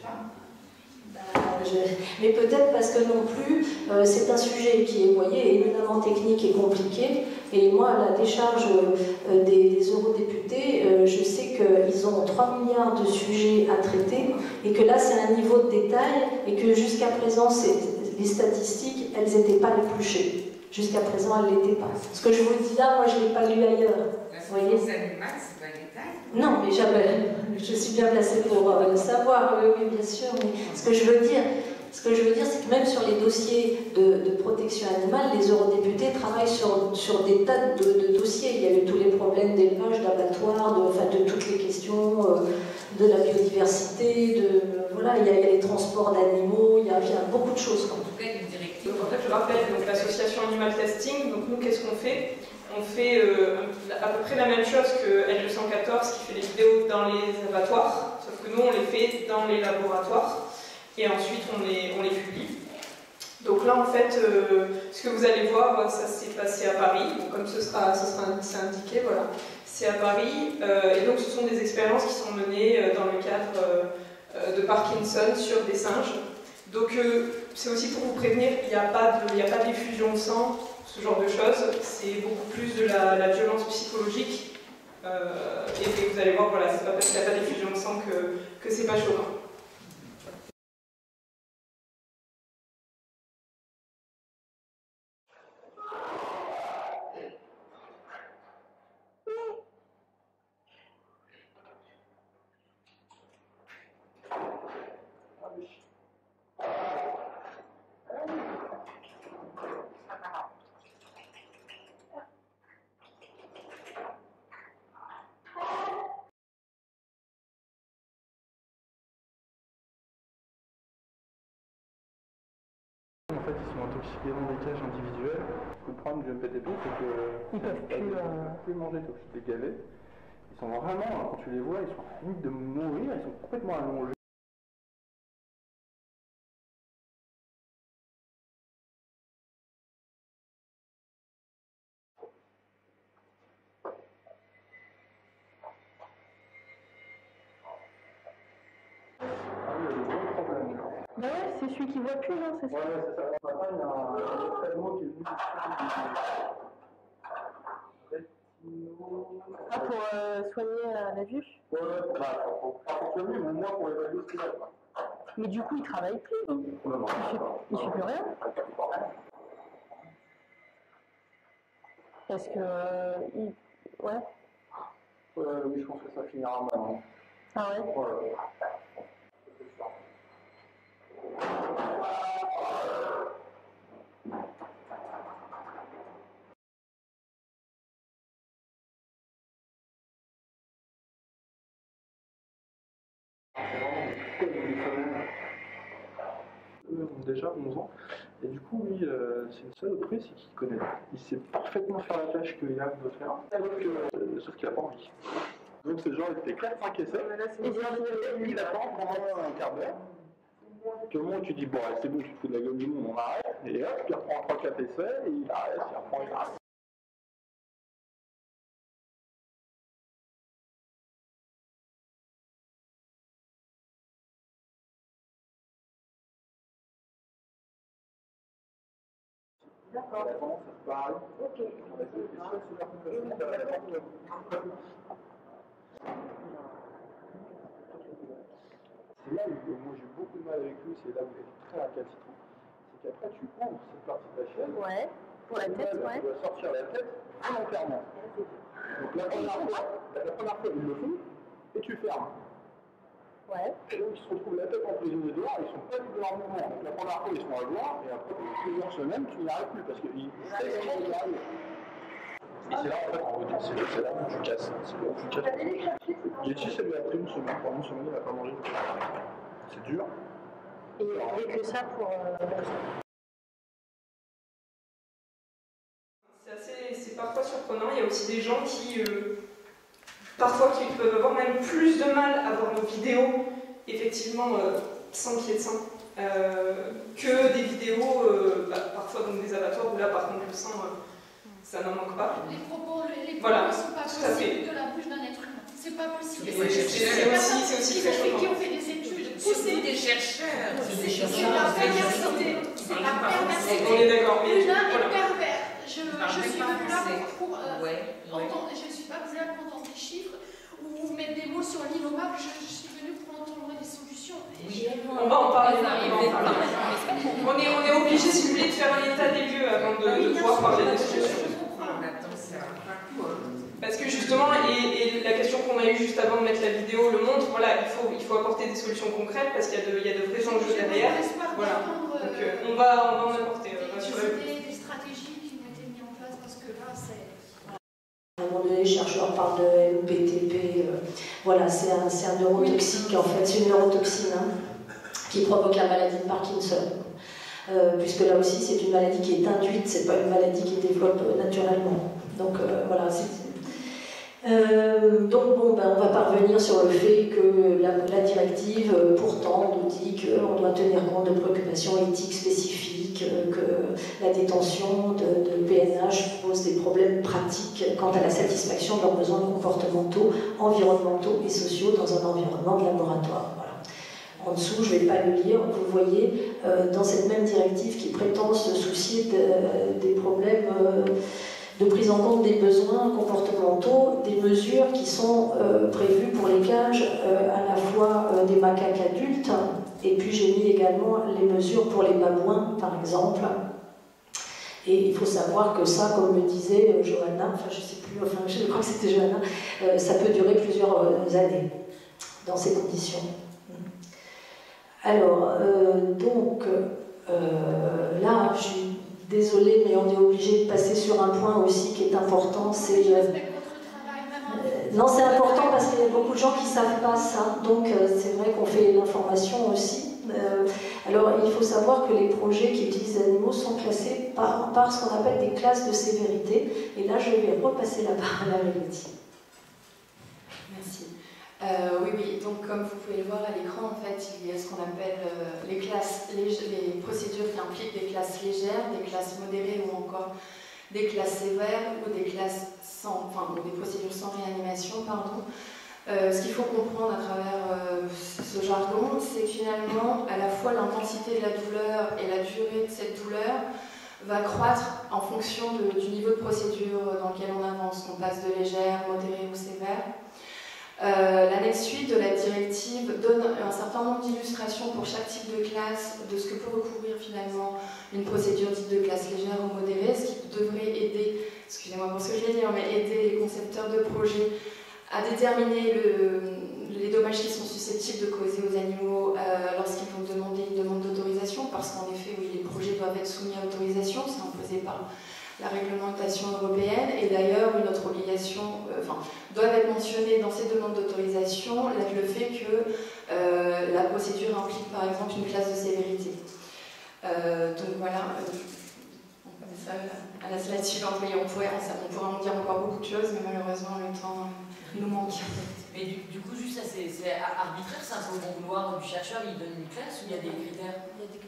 Mais peut-être parce que non plus, c'est un sujet qui est, vous voyez, éminemment technique et compliqué. Et moi, à la décharge des eurodéputés, je sais qu'ils ont 3 milliards de sujets à traiter et que là, c'est un niveau de détail et que jusqu'à présent, les statistiques, elles n'étaient pas épluchées. Jusqu'à présent, elles ne l'étaient pas. Ce que je vous dis là, moi, je ne l'ai pas lu ailleurs. La souffrance animale, c'est pas un détail. Non, mais jamais. Je suis bien placée pour le savoir, oui, bien sûr. Mais ce que je veux dire, c'est que même sur les dossiers de protection animale, les eurodéputés travaillent sur des tas de dossiers. Il y a eu tous les problèmes d'élevage, d'abattoirs, de toutes les questions de la biodiversité, voilà, il y a les transports d'animaux, il y a beaucoup de choses. En tout cas, une directive. Donc en fait, je rappelle l'association Animal Testing. Donc nous, qu'est-ce qu'on fait? On fait à peu près la même chose que L214 qui fait les vidéos dans les abattoirs, sauf que nous on les fait dans les laboratoires et ensuite on les publie. Donc là en fait, ce que vous allez voir, ça s'est passé à Paris, donc comme c'est indiqué, voilà, c'est à Paris, et donc ce sont des expériences qui sont menées dans le cadre de Parkinson sur des singes. Donc c'est aussi pour vous prévenir, il n'y a pas d'effusion de sang ce genre de choses. C'est beaucoup plus de la violence psychologique. Et vous allez voir, voilà, c'est pas parce qu'il n'y a pas d'effusion de sang que c'est pas choquant. En fait, ils sont intoxiqués dans des cages individuelles. Le problème du MPTP, c'est qu'ils peuvent plus manger des galets. Ils sont vraiment, quand tu les vois, ils sont à la limite de mourir, ils sont complètement allongés. Bah ouais, c'est celui qui voit plus, non, c'est ça? Ouais, c'est ça. Ce matin, il y a un ophtalmo qui est venu. Ah, pour soigner la vue? Ouais, pas pour soigner, mais au moins pour évaluer ce qu'il a. Mais du coup, il travaille plus, non? Non. Il fait plus rien? Parce que... Ouais. Oui, je pense que ça finira mal. Hein. Ah ouais? Ouais. Eux ont déjà 11 ans, et du coup, lui, c'est le seul truc, c'est qu'il connaît. Il sait parfaitement faire la tâche que Yann veut faire, sauf qu'il n'a pas envie. Donc, c'est genre, il fait 4-5 essais, et il attend pendant un quart d'heure. Tout le monde, tu dis, bon, c'est bon, tu te fous de la gueule du monde, on arrête, et hop, il reprend 3-4 essais, et il arrête, il reprend, il arrête. D'accord. Pareil. Ok. C'est là où moi j'ai beaucoup de mal avec lui, c'est là où il est très récalcitrant. C'est qu'après tu ouvres cette partie de la chaîne. Ouais. Pour la tête, ouais. Tu dois sortir la tête volontairement. Donc la première fois, ils le font et tu fermes. Ouais. Et donc ils se retrouvent la tête emprisonnée dehors, ils sont pas libres de leur mouvement. Donc la première fois ils sont à voir et après plusieurs semaines tu n'y arrives plus parce qu'ils savent comment y arriver. Et c'est là en fait c'est là où tu casses. C'est là où tu casses. Yeti ça lui a pris une semaine. Pendant une semaine il n'a pas mangé. C'est dur. Et que ça pour... C'est parfois surprenant. Il y a aussi des gens qui, parfois, qui peuvent avoir même plus de mal à voir nos vidéos, effectivement, sans qu'il y ait de sang, que des vidéos, parfois donc des abattoirs où là, par contre, le sang, ça n'en manque pas. Les propos voilà, ne sont pas possibles de la bouche d'un être humain. C'est pas possible. C'est aussi très choquant. Qui ont fait des études C'est des chercheurs. C'est la perversité. C'est la perversité. On est d'accord. L'humain est pervers. Je suis venue là pour entendre, je ne suis pas venue là pour entendre des chiffres ou mettre des mots sur l'innommable. Je suis venue pour entendre des solutions. On va en parler. On est obligé, si vous voulez, de faire un état des lieux avant de pouvoir parler des solutions. Parce que justement, et la question qu'on a eue juste avant de mettre la vidéo le montre, voilà, il faut apporter des solutions concrètes parce qu'il y a de vrais enjeux derrière. Voilà. Donc on va en apporter, rassurez-vous. Des stratégies qui ont été mises en place parce que là, c'est... À un moment donné, les chercheurs parlent de MPTP. Voilà, c'est un neurotoxique en fait, c'est une neurotoxine qui provoque la maladie de Parkinson. Puisque là aussi, c'est une maladie qui est induite, c'est pas une maladie qui développe naturellement. Donc voilà, donc bon, on va parvenir sur le fait que la directive, pourtant, nous dit qu'on doit tenir compte de préoccupations éthiques spécifiques, que la détention de PNH pose des problèmes pratiques quant à la satisfaction de leurs besoins comportementaux, environnementaux et sociaux dans un environnement de laboratoire. Voilà. en dessous, je ne vais pas le lire, vous voyez, dans cette même directive qui prétend se soucier des problèmes de prise en compte des besoins comportementaux, des mesures qui sont prévues pour les cages, à la fois des macaques adultes, et puis j'ai mis également les mesures pour les babouins, par exemple. Et il faut savoir que ça, comme le disait Johanna, enfin je ne sais plus, enfin je crois que c'était Johanna, ça peut durer plusieurs années dans ces conditions. Alors, là, je suis désolée, mais on est obligé de passer sur un point aussi qui est important, c'est... non, c'est important parce qu'il y a beaucoup de gens qui ne savent pas ça, donc c'est vrai qu'on fait l'information aussi. Alors, il faut savoir que les projets qui utilisent les animaux sont classés par ce qu'on appelle des classes de sévérité, et là, je vais repasser la parole à Mélodie. Merci. Oui, donc comme vous pouvez le voir à l'écran, en fait, il y a ce qu'on appelle les procédures qui impliquent des classes légères, des classes modérées ou encore des classes sévères ou des classes des procédures sans réanimation, pardon. Ce qu'il faut comprendre à travers ce jargon, c'est que finalement, à la fois l'intensité de la douleur et la durée de cette douleur va croître en fonction du niveau de procédure dans lequel on avance, qu'on passe de légère, modérée ou sévère. L'annexe 8 de la directive donne un certain nombre d'illustrations pour chaque type de classe de ce que peut recouvrir finalement une procédure dite de classe légère ou modérée, ce qui devrait aider, excusez-moi pour ce que je vais dire, mais aider les concepteurs de projets à déterminer les dommages qui sont susceptibles de causer aux animaux lorsqu'ils vont demander une demande d'autorisation, parce qu'en effet, oui, les projets doivent être soumis à autorisation, c'est imposé par la réglementation européenne, et d'ailleurs une autre obligation, doivent être mentionnées dans ces demandes d'autorisation le fait que la procédure implique par exemple une classe de sévérité. Donc voilà, on passe à la slide suivante. Oui, on pourrait en dire encore beaucoup de choses, mais malheureusement le temps nous manque. Mais du coup, juste ça, c'est arbitraire, c'est un peu bon vouloir du chercheur, il donne une classe ou il y a des critères?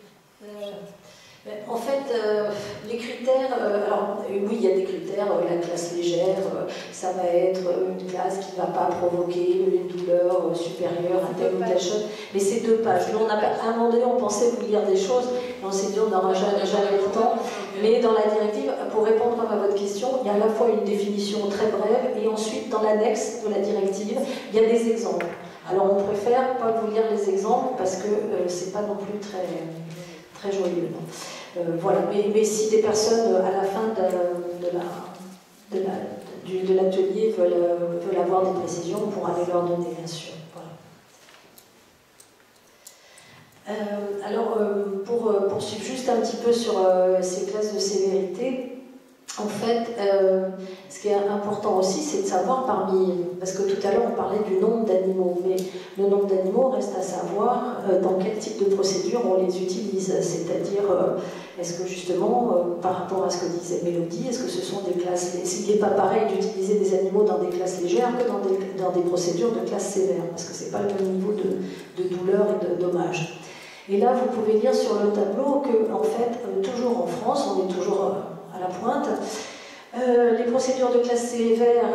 En fait, les critères, alors oui, il y a des critères, la classe légère, ça va être une classe qui ne va pas provoquer une douleur supérieure à telle ou telle chose, mais c'est 2 pages. Nous, à un moment donné, on pensait vous lire des choses, et on s'est dit on n'aura jamais le temps, mais dans la directive, pour répondre à votre question, il y a à la fois une définition très brève, et ensuite, dans l'annexe de la directive, il y a des exemples. Alors, on préfère pas vous lire les exemples, parce que c'est pas non plus très joyeux. Voilà, mais si des personnes à la fin de l'atelier veulent avoir des précisions, on pourra les leur donner, bien sûr. Voilà. Alors, pour poursuivre juste un petit peu sur ces classes de sévérité, en fait, ce qui est important aussi, c'est de savoir parce que tout à l'heure on parlait du nombre d'animaux, mais le nombre d'animaux reste à savoir dans quel type de procédure on les utilise, c'est-à-dire, est-ce que justement, par rapport à ce que disait Mélodie, est-ce que ce sont des classes, s'il n'est pas pareil d'utiliser des animaux dans des classes légères que dans des procédures de classe sévère, parce que ce n'est pas le même niveau de douleur et de dommages. Et là, vous pouvez lire sur le tableau que, en fait, toujours en France, on est toujours à la pointe. Les procédures de classe légère,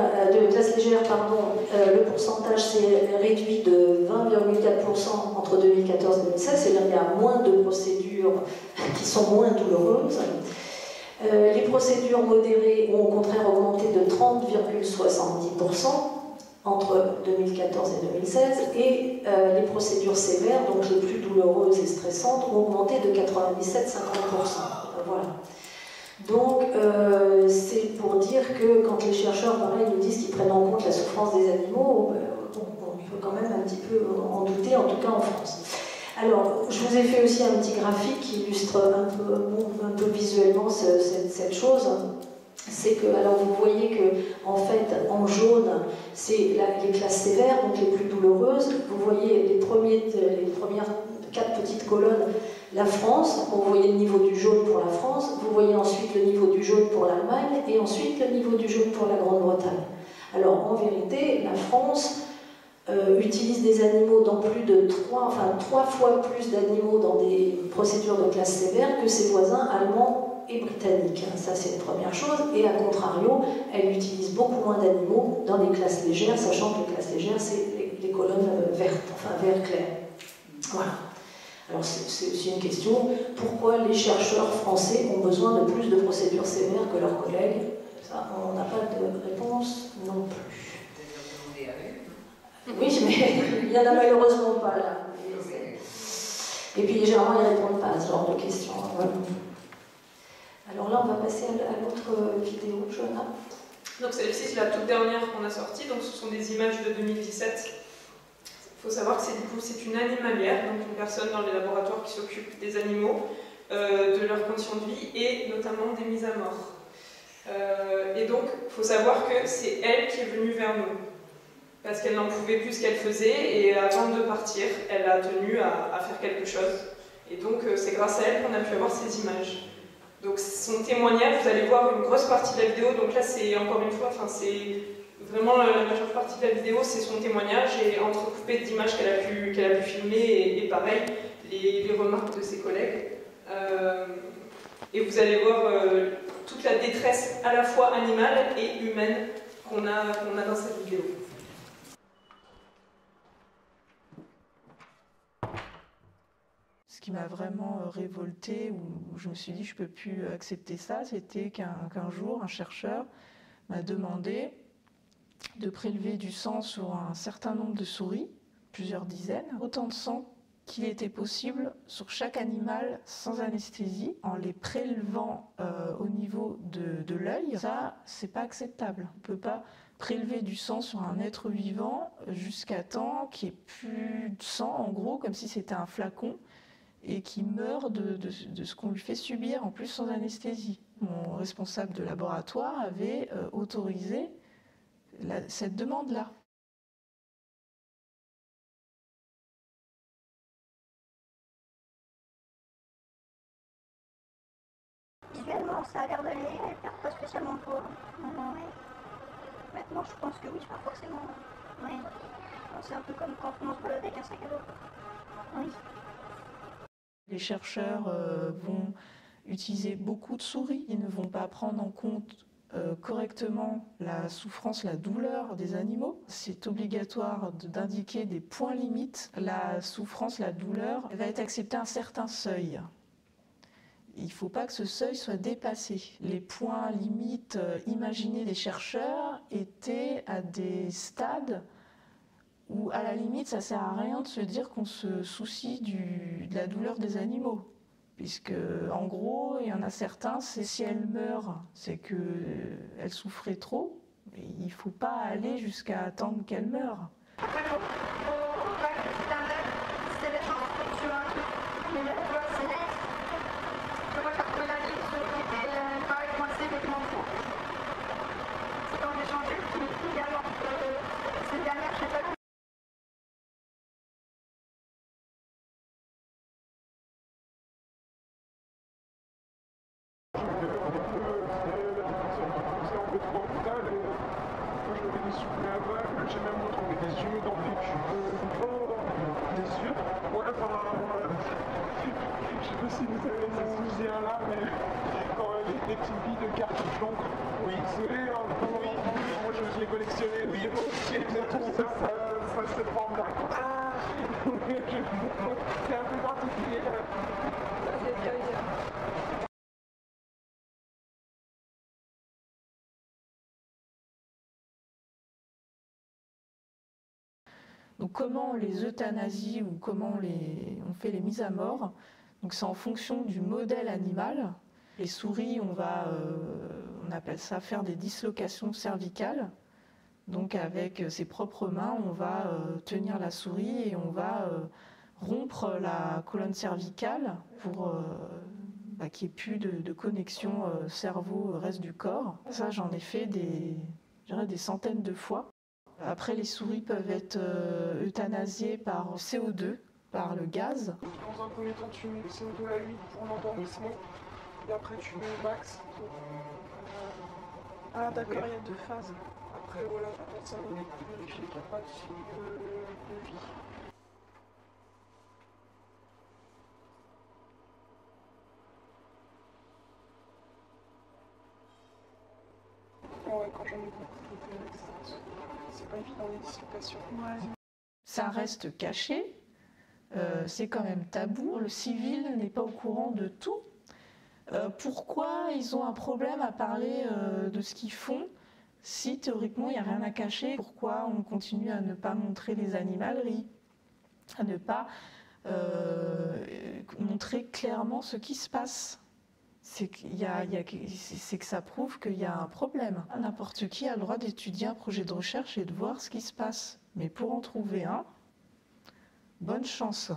le pourcentage s'est réduit de 20,4% entre 2014 et 2016, c'est-à-dire qu'il y a moins de procédures qui sont moins douloureuses. Les procédures modérées ont au contraire augmenté de 30,70% entre 2014 et 2016, et les procédures sévères, donc les plus douloureuses et stressantes, ont augmenté de 97,50%. Voilà. Donc, c'est pour dire que quand les chercheurs, pareil, nous disent qu'ils prennent en compte la souffrance des animaux, il faut quand même un petit peu en douter, en tout cas en France. Alors, je vous ai fait aussi un petit graphique qui illustre un peu visuellement cette chose. C'est que, alors vous voyez que, en fait, en jaune, c'est les classes sévères, donc les plus douloureuses. Vous voyez les premières 4 petites colonnes, la France, vous voyez le niveau du jaune pour la France, vous voyez ensuite le niveau du jaune pour l'Allemagne, et ensuite le niveau du jaune pour la Grande-Bretagne. Alors, en vérité, la France utilise des animaux dans plus de 3 fois plus d'animaux dans des procédures de classe sévère que ses voisins allemands et britanniques. Ça, c'est une première chose. Et à contrario, elle utilise beaucoup moins d'animaux dans les classes légères, sachant que les classes légères, c'est les colonnes vertes, enfin vert clair. Voilà. Alors c'est aussi une question, pourquoi les chercheurs français ont besoin de plus de procédures sévères que leurs collègues? Ça, on n'a pas de réponse non plus. Oui, mais il n'y en a malheureusement pas là. Et puis généralement, ils ne répondent pas à ce genre de questions. Voilà. Alors là, on va passer à l'autre vidéo, Johanna. Donc celle-ci, c'est la toute dernière qu'on a sortie, donc ce sont des images de 2017. Il faut savoir que c'est une animalière, donc une personne dans les laboratoires qui s'occupe des animaux, de leurs conditions de vie et notamment des mises à mort. Et donc, il faut savoir que c'est elle qui est venue vers nous, parce qu'elle n'en pouvait plus ce qu'elle faisait, et avant de partir, elle a tenu à faire quelque chose. Et donc, c'est grâce à elle qu'on a pu avoir ces images. Donc, son témoignage, vous allez voir une grosse partie de la vidéo, donc là, c'est encore une fois, enfin, c'est vraiment la majeure partie de la vidéo, c'est son témoignage, et entrecoupé d'images qu'elle a pu filmer, et pareil, les remarques de ses collègues. Et vous allez voir toute la détresse à la fois animale et humaine qu'on a dans cette vidéo. Ce qui m'a vraiment révoltée, où je me suis dit je ne peux plus accepter ça, c'était qu'un jour un chercheur m'a demandé de prélever du sang sur un certain nombre de souris, plusieurs dizaines, autant de sang qu'il était possible sur chaque animal sans anesthésie, en les prélevant au niveau de l'œil. Ça, c'est pas acceptable. On ne peut pas prélever du sang sur un être vivant jusqu'à temps qu'il n'y ait plus de sang, en gros, comme si c'était un flacon, et qui meurt de ce qu'on lui fait subir, en plus sans anesthésie. Mon responsable de laboratoire avait autorisé cette demande-là. Visuellement, ça a l'air d'aller, elle perd pas spécialement de poids. Maintenant, je pense que oui, pas forcément. Ouais. C'est un peu comme quand on se balade avec un sac à dos. Oui. Les chercheurs vont utiliser beaucoup de souris. Ils ne vont pas prendre en compte correctement la souffrance, la douleur des animaux. C'est obligatoire d'indiquer des points limites. La souffrance, la douleur, elle va être acceptée à un certain seuil. Il ne faut pas que ce seuil soit dépassé. Les points limites imaginés des chercheurs étaient à des stades où, à la limite, ça ne sert à rien de se dire qu'on se soucie de la douleur des animaux. Puisque, en gros, il y en a certains, c'est si elles meurent, c'est qu'elles souffraient trop. Et il ne faut pas aller jusqu'à attendre qu'elles meurent. J'ai même retrouvé des yeux dans les des yeux. Ouais, je sais pas si vous avez ce souvenir là, mais quand les petites billes de cartouche d'encre. Oui. Désolé, moi je les collectionnais. Oui, ça cette forme là. C'est un peu particulier. Donc comment on les euthanasie ou comment on fait les mises à mort, donc c'est en fonction du modèle animal. Les souris, on appelle ça faire des dislocations cervicales. Donc avec ses propres mains, on va tenir la souris et on va rompre la colonne cervicale pour qu'il n'y ait plus de connexion cerveau-reste du corps. Ça, j'en ai fait des centaines de fois. Après, les souris peuvent être euthanasiées par CO2, par le gaz. Dans un premier temps, tu mets le CO2 à 8 pour l'endormissement, et après tu mets le max. Ah d'accord, il y a 2 phases. Après voilà, ça va vérifier qu'il n'y a pas de signe de vie. Ouais, quand j'en ai beaucoup, c'est pas évident les dislocations. Ouais. Ça reste caché, c'est quand même tabou. Le civil n'est pas au courant de tout. Pourquoi ils ont un problème à parler de ce qu'ils font si théoriquement il n'y a rien à cacher? Pourquoi on continue à ne pas montrer les animaleries, à ne pas montrer clairement ce qui se passe? C'est que ça prouve qu'il y a un problème. N'importe qui a le droit d'étudier un projet de recherche et de voir ce qui se passe. Mais pour en trouver un, bonne chance.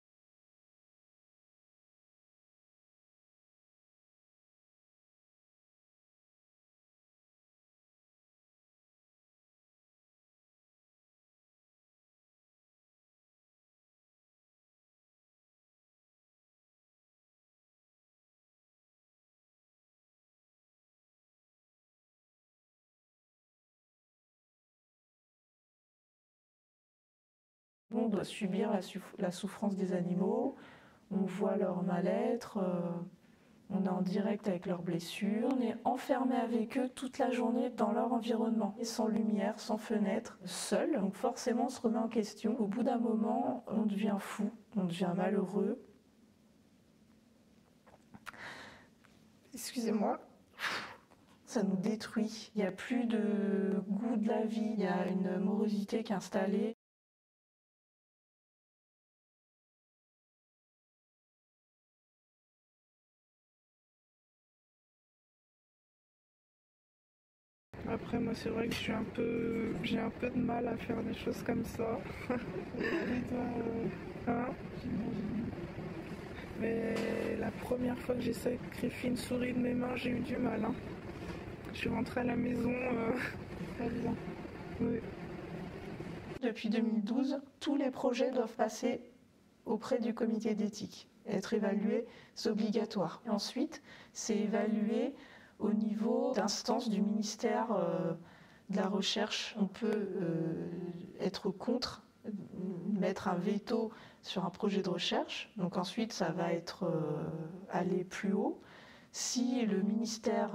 On doit subir la souffrance des animaux, on voit leur mal-être, on est en direct avec leurs blessures, on est enfermé avec eux toute la journée dans leur environnement, sans lumière, sans fenêtre, seul. Donc forcément on se remet en question. Au bout d'un moment, on devient fou, on devient malheureux. Excusez-moi. Ça nous détruit. Il n'y a plus de goût de la vie, il y a une morosité qui est installée. Après, moi, c'est vrai que j'ai un peu de mal à faire des choses comme ça. Hein? Mais la première fois que j'ai sacrifié une souris de mes mains, j'ai eu du mal. Hein. Je suis rentrée à la maison, pas bien. Oui. Depuis 2012, tous les projets doivent passer auprès du comité d'éthique. Être évalués, c'est obligatoire. Et ensuite, c'est évalué au niveau d'instance du ministère de la Recherche. On peut être contre, mettre un veto sur un projet de recherche. Donc ensuite, ça va être aller plus haut. Si le ministère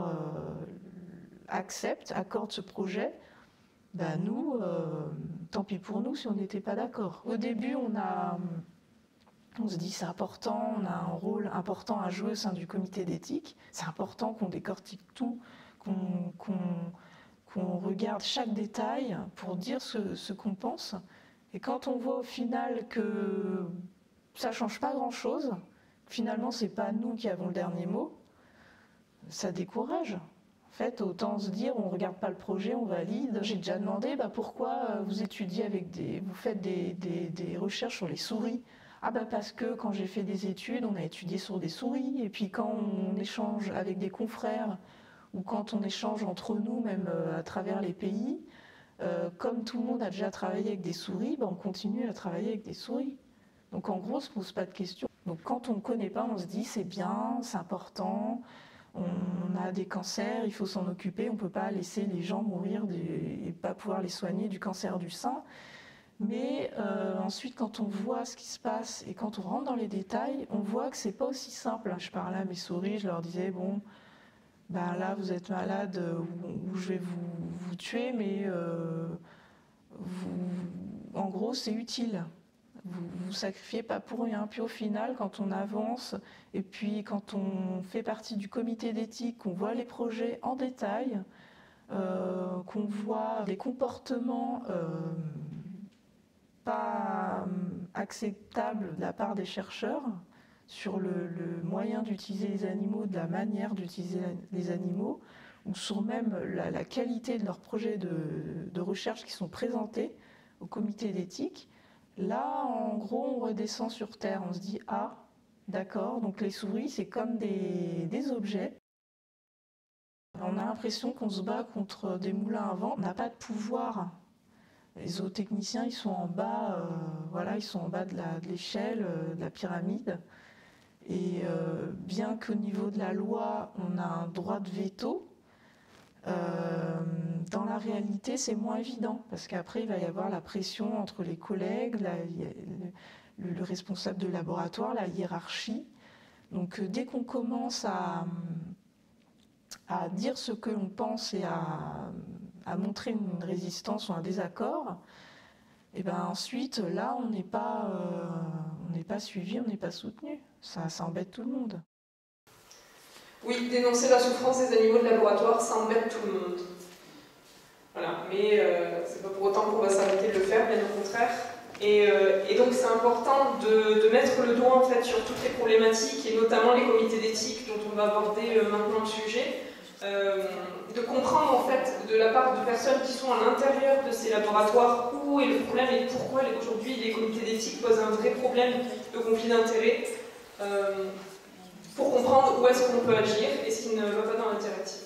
accorde ce projet, ben nous, tant pis pour nous si on n'était pas d'accord. Au début, on se dit c'est important, on a un rôle important à jouer au sein du comité d'éthique. C'est important qu'on décortique tout, qu'on regarde chaque détail pour dire ce qu'on pense. Et quand on voit au final que ça ne change pas grand-chose, finalement c'est pas nous qui avons le dernier mot, ça décourage. En fait, autant se dire on ne regarde pas le projet, on valide. J'ai déjà demandé pourquoi vous étudiez vous faites des recherches sur les souris. Ah parce que quand j'ai fait des études, on a étudié sur des souris, et puis quand on échange avec des confrères, ou quand on échange entre nous, même à travers les pays, comme tout le monde a déjà travaillé avec des souris, on continue à travailler avec des souris. Donc en gros, on ne se pose pas de questions. Donc quand on ne connaît pas, on se dit c'est bien, c'est important, on a des cancers, il faut s'en occuper, on ne peut pas laisser les gens mourir et pas pouvoir les soigner du cancer du sein. Mais ensuite, quand on voit ce qui se passe et quand on rentre dans les détails, on voit que c'est pas aussi simple. Je parlais à mes souris, je leur disais bon, là vous êtes malade ou je vais vous tuer, mais en gros c'est utile. Vous sacrifiez pas pour rien. Puis au final, quand on avance et puis quand on fait partie du comité d'éthique, qu'on voit les projets en détail, qu'on voit des comportements pas acceptable de la part des chercheurs sur le moyen d'utiliser les animaux, de la manière d'utiliser les animaux, ou sur même la qualité de leurs projets de recherche qui sont présentés au comité d'éthique. Là, en gros, on redescend sur Terre, on se dit « Ah, d'accord, donc les souris, c'est comme des objets. » On a l'impression qu'on se bat contre des moulins à vent, on n'a pas de pouvoir. Les zootechniciens, ils sont en bas, ils sont en bas de l'échelle, de la pyramide. Et bien qu'au niveau de la loi, on a un droit de veto, dans la réalité, c'est moins évident, parce qu'après, il va y avoir la pression entre les collègues, le responsable de laboratoire, la hiérarchie. Donc dès qu'on commence à dire ce que l'on pense et à montrer une résistance ou un désaccord, et ben ensuite, là, on n'est pas suivi, on n'est pas soutenu. Ça embête tout le monde. Oui, dénoncer la souffrance des animaux de laboratoire, ça embête tout le monde. Voilà, mais c'est pas pour autant qu'on va s'arrêter de le faire, bien au contraire. Et donc c'est important de mettre le doigt en fait sur toutes les problématiques, et notamment les comités d'éthique dont on va aborder maintenant le sujet. De comprendre en fait de la part de personnes qui sont à l'intérieur de ces laboratoires où est le problème et pourquoi aujourd'hui les comités d'éthique posent un vrai problème de conflit d'intérêts, pour comprendre où est-ce qu'on peut agir et ce qui ne va pas dans la directive.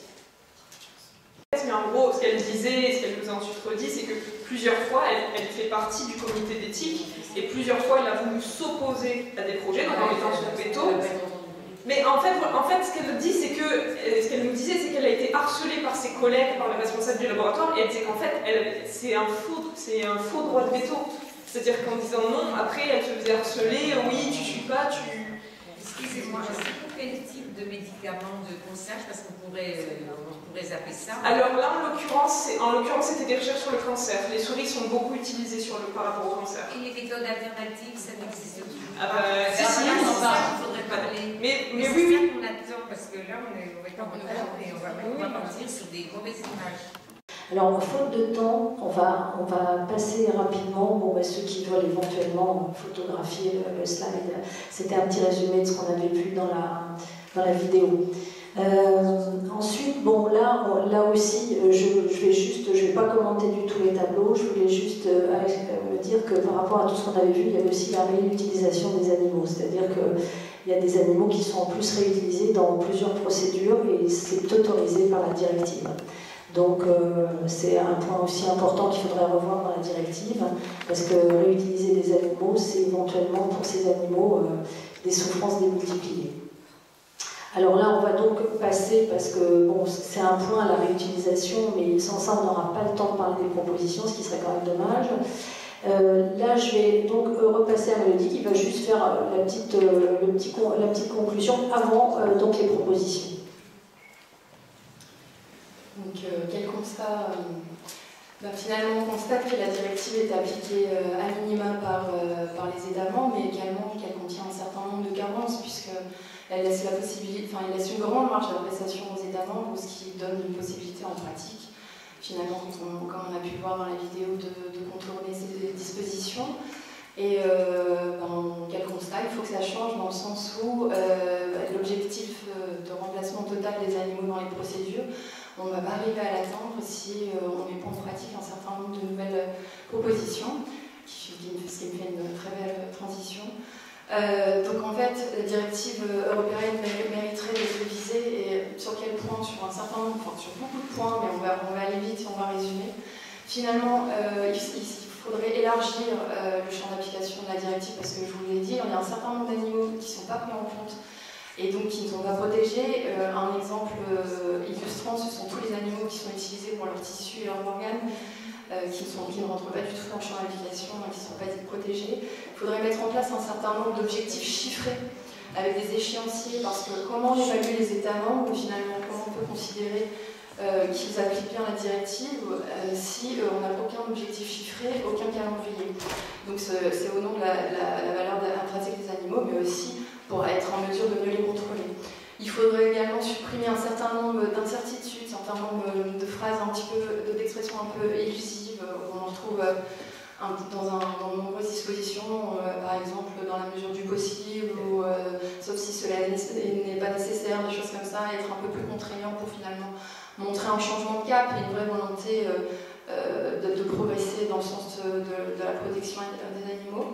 Mais en gros, ce qu'elle disait et ce qu'elle nous a ensuite redit, c'est que plusieurs fois, elle fait partie du comité d'éthique et plusieurs fois, elle a voulu s'opposer à des projets, donc en mettant son veto. Mais en fait, ce qu'elle dit, c'est que, ce qu'elle nous disait, c'est qu'elle a été harcelée par ses collègues, par les responsables du laboratoire, et elle disait qu'en fait, c'est un faux droit de veto. C'est-à-dire qu'en disant non, après, elle se faisait harceler, oui, tu suis pas, tu... Excusez-moi, c'est pour quel type de médicaments de ponçage, parce qu'on pourrait zapper ça? Alors là, en l'occurrence, c'était des recherches sur le cancer. Les souris sont beaucoup utilisées par rapport au cancer. Et les méthodes alternatives, ça n'existe plus. Si, il faudrait parler. Mais oui, oui. C'est ça qu'on attend, parce que là, on est en retard et on va partir sur des mauvaises images. Alors, en faute de temps, on va passer rapidement, ceux qui veulent éventuellement photographier le slide, c'était un petit résumé de ce qu'on avait vu dans la vidéo. Ensuite, là aussi, je vais pas commenter du tout les tableaux, je voulais juste dire que par rapport à tout ce qu'on avait vu, il y avait aussi la réutilisation des animaux, c'est-à-dire qu'il y a des animaux qui sont en plus réutilisés dans plusieurs procédures et c'est autorisé par la directive. Donc c'est un point aussi important qu'il faudrait revoir dans la directive, parce que réutiliser des animaux, c'est éventuellement pour ces animaux des souffrances démultipliées. Alors là, on va donc passer, parce que c'est un point, la réutilisation, mais sans ça, on n'aura pas le temps de parler des propositions, ce qui serait quand même dommage. Là, je vais donc repasser à Mélodie, qui va juste faire la petite conclusion avant donc les propositions. Donc, quel constat finalement, on constate que la directive est appliquée à minima par les États membres, mais également qu'elle contient un certain nombre de carences, puisqu'elle laisse elle laisse une grande marge d'appréciation aux États membres, ce qui donne une possibilité en pratique, finalement, comme on a pu le voir dans la vidéo, de contourner ces dispositions. Et quel constat? Il faut que ça change dans le sens où l'objectif de remplacement total des animaux dans les procédures, on ne va pas arriver à l'atteindre si on met pas en pratique un certain nombre de nouvelles propositions, ce qui me fait une très belle transition. Donc en fait, la directive européenne mériterait d'être révisée, et sur quel point? Sur un certain nombre, sur beaucoup de points, mais on va aller vite et on va résumer. Finalement, il faudrait élargir le champ d'application de la directive, parce que je vous l'ai dit, il y a un certain nombre d'animaux qui ne sont pas pris en compte et donc qui ne sont pas protégés. Un exemple illustrant, ce sont tous les animaux qui sont utilisés pour leurs tissus et leurs organes, qui ne rentrent pas du tout dans le champ d'application et qui ne sont pas protégés. Il faudrait mettre en place un certain nombre d'objectifs chiffrés avec des échéanciers, parce que comment évaluer les États membres, finalement, comment on peut considérer qu'ils appliquent bien la directive si on n'a aucun objectif chiffré, aucun calendrier. Donc c'est au nom de la valeur intrinsèque des animaux, mais aussi pour être en mesure de mieux les contrôler. Il faudrait également supprimer un certain nombre d'incertitudes, un certain nombre de phrases d'expressions un peu élusives, on en trouve dans de nombreuses dispositions, par exemple dans la mesure du possible, ou sauf si cela n'est pas nécessaire, des choses comme ça, être un peu plus contraignant pour finalement montrer un changement de cap et une vraie volonté de progresser dans le sens de la protection des animaux.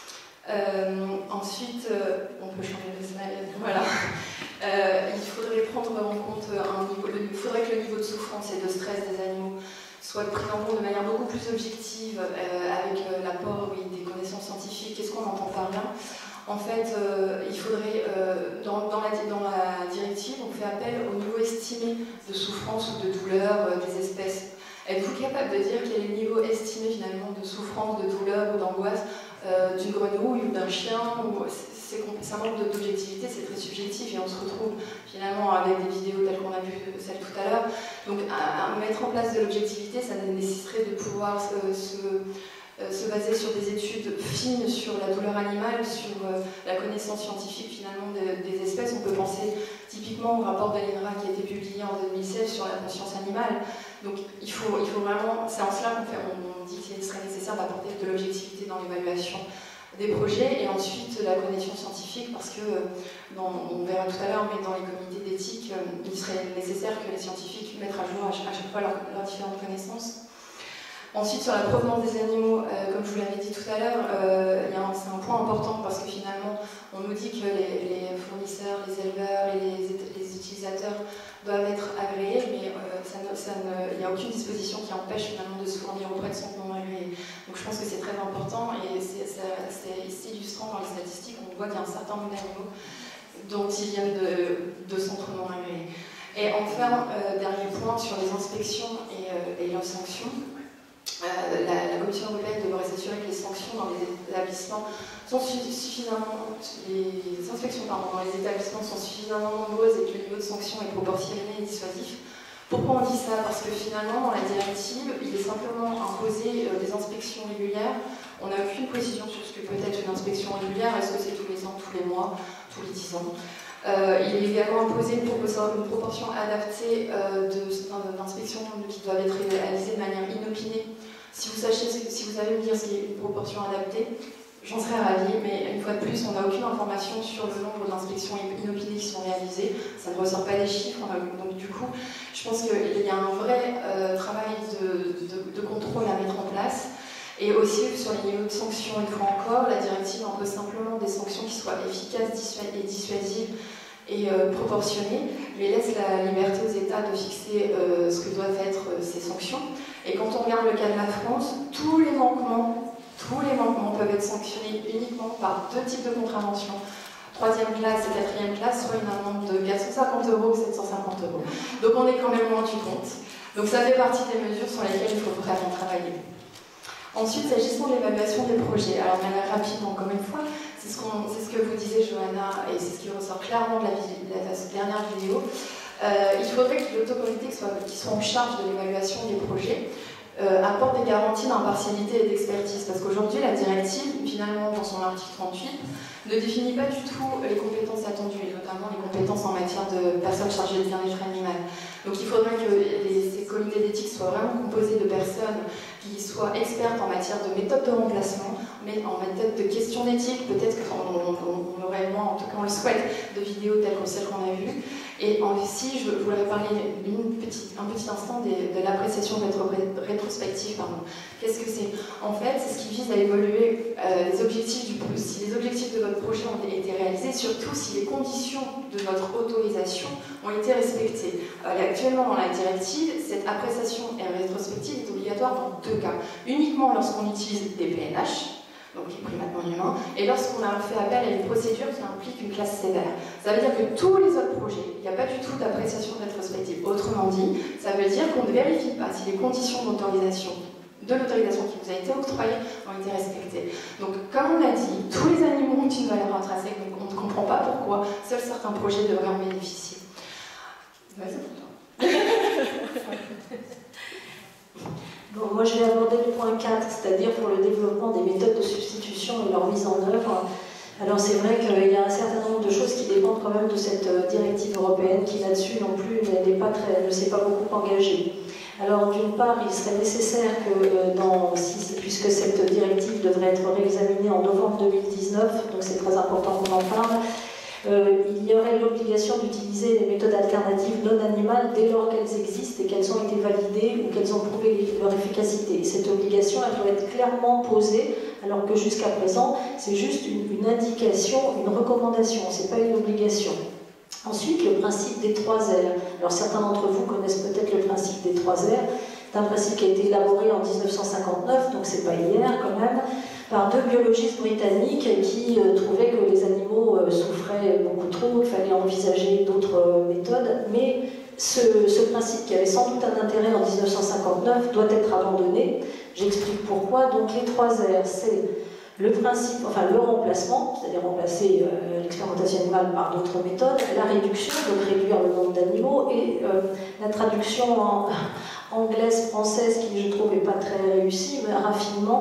Ensuite, on peut changer de slide, voilà. Il faudrait prendre en compte il faudrait que le niveau de souffrance et de stress des animaux soit pris en compte de manière beaucoup plus objective, avec l'apport des connaissances scientifiques. Qu'est-ce qu'on entend par là? En fait, il faudrait, dans la directive, on fait appel au niveau estimé de souffrance ou de douleur des espèces. Êtes-vous capable de dire quel est le niveau estimé finalement de souffrance, de douleur ou d'angoisse d'une grenouille ou d'un chien? Ça manque d'objectivité, c'est très subjectif, et on se retrouve finalement avec des vidéos telles qu'on a vu celle tout à l'heure. Donc à mettre en place de l'objectivité, ça nécessiterait de pouvoir se baser sur des études fines sur la douleur animale, sur la connaissance scientifique finalement des espèces. On peut penser typiquement au rapport de l'INRA qui a été publié en 2016 sur la conscience animale. Donc il faut vraiment, c'est en cela qu'on dit qu'il serait nécessaire d'apporter de l'objectivité dans l'évaluation des projets, et ensuite la connaissance scientifique, parce que, on verra tout à l'heure, mais dans les comités d'éthique, il serait nécessaire que les scientifiques mettent à jour à chaque fois leurs différentes connaissances. Ensuite, sur la provenance des animaux, comme je vous l'avais dit tout à l'heure, c'est un point important, parce que finalement, on nous dit que les fournisseurs, les éleveurs et les utilisateurs doivent être agréés, mais il n'y a aucune disposition qui empêche finalement de se fournir auprès de son non agréé. Donc je pense que c'est très important, et c'est illustrant dans les statistiques. On voit qu'il y a un certain nombre d'animaux dont ils viennent de centres non agréés. Et enfin, dernier point sur les inspections et leurs sanctions. La Commission européenne devrait s'assurer que les sanctions dans les établissements sont suffisamment, les inspections dans les établissements sont suffisamment nombreuses et que le niveau de sanction est proportionné et dissuasif. Pourquoi on dit ça? Parce que finalement, dans la directive, il est simplement imposé des inspections régulières. On n'a aucune précision sur ce que peut être une inspection régulière. Est-ce que c'est tous les ans, tous les mois, tous les 10 ans? Il est également imposé une proportion adaptée d'inspections qui doivent être réalisées de manière inopinée. Si vous savez me dire ce qui est une proportion adaptée, j'en serais ravie, mais une fois de plus, on n'a aucune information sur le nombre d'inspections inopinées qui sont réalisées. Ça ne ressort pas des chiffres, donc du coup, je pense qu'il y a un vrai travail de contrôle à mettre en place. Et aussi, sur les niveaux de sanctions, une fois encore, la directive impose simplement des sanctions qui soient efficaces et dissuasives et proportionnées, mais laisse la liberté aux États de fixer ce que doivent être ces sanctions. Et quand on regarde le cas de la France, tous les manquements peuvent être sanctionnés uniquement par deux types de contraventions. 3e classe et 4e classe, soit une amende de 450 € ou 750 €. Donc on est quand même loin du compte. Donc ça fait partie des mesures sur lesquelles il faut vraiment travailler. Ensuite, s'agissant de l'évaluation des projets, alors de manière rapide, encore une fois, c'est ce que vous disiez, Johanna, et c'est ce qui ressort clairement de la dernière vidéo. Il faudrait que l'autorité qui soit en charge de l'évaluation des projets apporte des garanties d'impartialité et d'expertise, parce qu'aujourd'hui, la directive, finalement, dans son article 38, ne définit pas du tout les compétences attendues, et notamment les compétences en matière de personnes chargées de bien-être animal. Donc il faudrait que ces comités d'éthique soient vraiment composés de personnes qui soient expertes en matière de méthode de remplacement, mais en méthode de questions d'éthique. Peut-être qu'on aurait moins, en tout cas on le souhaite, de vidéos telles que celles qu'on a vues. Et aussi, je voudrais parler un petit instant de l'appréciation rétrospective. Qu'est-ce que c'est? En fait, c'est ce qui vise à évaluer si les objectifs de votre projet ont été réalisés, surtout si les conditions de votre autorisation ont été respectées. Actuellement, dans la directive, cette appréciation rétrospective est obligatoire dans deux cas. Uniquement lorsqu'on utilise des PNH, donc les primates non humains, et lorsqu'on a fait appel à une procédure qui implique une classe sévère. Ça veut dire que tous les autres projets, il n'y a pas du tout d'appréciation rétrospective. Autrement dit, ça veut dire qu'on ne vérifie pas si les conditions d'autorisation qui vous a été octroyée ont été respectées. Donc, comme on l'a dit, tous les animaux ont une valeur intrinsèque, donc on ne comprend pas pourquoi seuls certains projets devraient en bénéficier. Vas-y pour toi. Bon, moi je vais aborder le point 4, c'est-à-dire pour le développement des méthodes de substitution et leur mise en œuvre. Alors c'est vrai qu'il y a un certain nombre de choses qui dépendent quand même de cette directive européenne qui là-dessus non plus ne s'est pas beaucoup engagée. Alors d'une part, il serait nécessaire que, puisque cette directive devrait être réexaminée en novembre 2019, donc c'est très important qu'on en parle, il y aurait l'obligation d'utiliser les méthodes alternatives non animales dès lors qu'elles existent et qu'elles ont été validées ou qu'elles ont prouvé leur efficacité. Cette obligation, elle doit être clairement posée, alors que jusqu'à présent, c'est juste une indication, une recommandation, c'est pas une obligation. Ensuite, le principe des 3 R. Alors certains d'entre vous connaissent peut-être le principe des 3 R. C'est un principe qui a été élaboré en 1959, donc c'est pas hier quand même, par 2 biologistes britanniques qui trouvaient que les animaux souffraient beaucoup trop, qu'il fallait envisager d'autres méthodes, mais ce principe qui avait sans doute un intérêt en 1959 doit être abandonné. J'explique pourquoi. Donc les 3 R, c'est le principe, enfin le remplacement, c'est-à-dire remplacer l'expérimentation animale par d'autres méthodes, la réduction, donc réduire le nombre d'animaux, et la traduction en anglaise-française qui je trouve n'est pas très réussie, mais raffinement,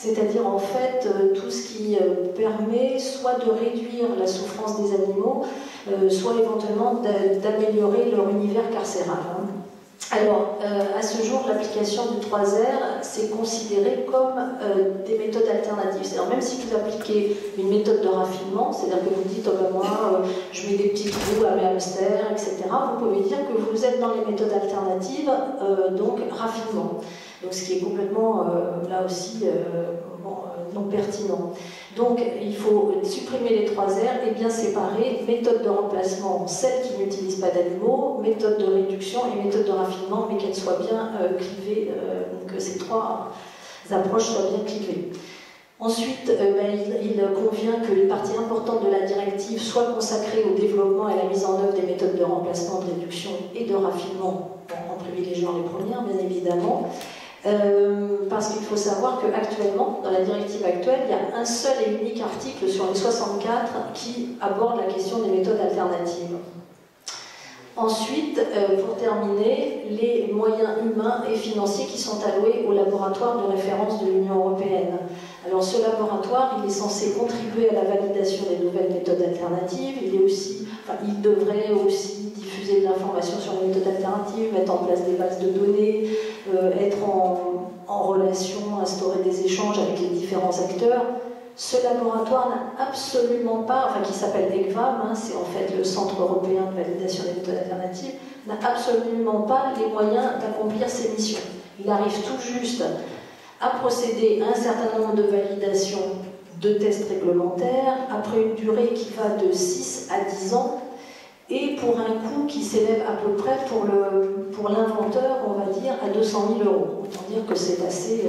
c'est-à-dire en fait tout ce qui permet soit de réduire la souffrance des animaux, soit éventuellement d'améliorer leur univers carcéral. Alors, à ce jour, l'application du 3R, c'est considéré comme des méthodes alternatives. C'est-à-dire, même si vous appliquez une méthode de raffinement, c'est-à-dire que vous dites, oh ben moi, je mets des petits trous à mes hamsters, etc., vous pouvez dire que vous êtes dans les méthodes alternatives, donc raffinement. Donc, ce qui est complètement, là aussi, non pertinent. Donc, il faut supprimer les 3R et bien séparer méthode de remplacement, celle qui n'utilise pas d'animaux, méthode de réduction et méthode de raffinement, mais qu'elles soient bien clivées, que ces trois approches soient bien clivées. Ensuite, il convient que les parties importantes de la directive soient consacrées au développement et à la mise en œuvre des méthodes de remplacement, de réduction et de raffinement, en privilégiant les premières, bien évidemment. Parce qu'il faut savoir qu'actuellement, dans la directive actuelle, il y a un seul et unique article sur les 64 qui aborde la question des méthodes alternatives. Ensuite, pour terminer, les moyens humains et financiers qui sont alloués au laboratoire de référence de l'Union européenne. Alors ce laboratoire, il est censé contribuer à la validation des nouvelles méthodes alternatives, il devrait aussi diffuser de l'information sur les méthodes alternatives, mettre en place des bases de données, être en relation, instaurer des échanges avec les différents acteurs. Ce laboratoire n'a absolument pas, qui s'appelle ECVAM, c'est en fait le Centre européen de validation des méthodes alternatives, n'a absolument pas les moyens d'accomplir ses missions. Il arrive tout juste à procéder à un certain nombre de validations de tests réglementaires, après une durée qui va de 6 à 10 ans, et pour un coût qui s'élève à peu près pour l'inventeur, on va dire, à 200 000 €. Autant dire que c'est assez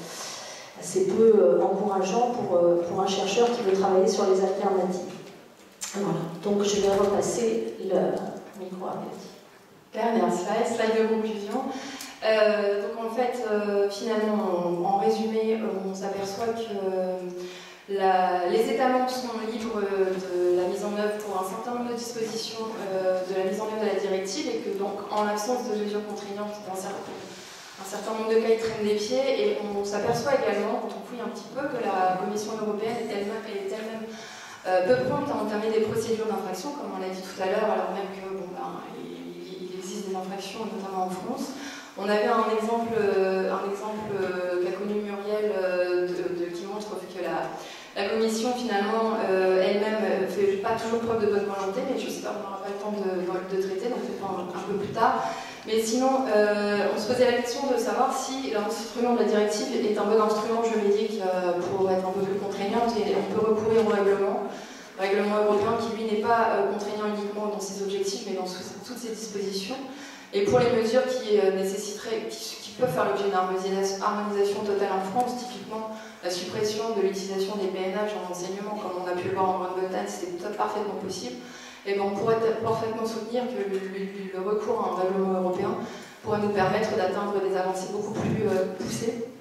peu encourageant pour un chercheur qui veut travailler sur les alternatives. Voilà. Donc je vais repasser le micro à Cathy. Dernière slide de conclusion. Donc en fait, finalement, en résumé, on s'aperçoit que les États membres sont libres de la mise en œuvre pour un certain nombre de dispositions de la mise en œuvre de la directive et que donc en l'absence de mesures contraignantes dans un certain nombre de cas ils traînent des pieds et on s'aperçoit également, quand on fouille un petit peu, que la Commission européenne est elle-même peu prompte à entamer des procédures d'infraction, comme on l'a dit tout à l'heure, alors même que il existe des infractions, notamment en France. On avait un exemple qu'a connu Muriel qui montre que la Commission, finalement, elle-même ne fait pas toujours preuve de bonne volonté, mais je ne sais pas, on n'aura pas le temps de traiter, donc peut-être un peu plus tard. Mais sinon, on se posait la question de savoir si l'instrument de la directive est un bon instrument juridique pour être un peu plus contraignante, et on peut recourir au règlement européen qui, lui, n'est pas contraignant uniquement dans ses objectifs, mais dans toutes ses dispositions. Et pour les mesures qui peuvent faire l'objet d'une harmonisation totale en France, typiquement la suppression de l'utilisation des PNH en enseignement, comme on a pu le voir en Grande-Bretagne, c'était parfaitement possible. Et on pourrait parfaitement soutenir que le recours à un règlement européen pourrait nous permettre d'atteindre des avancées beaucoup plus poussées.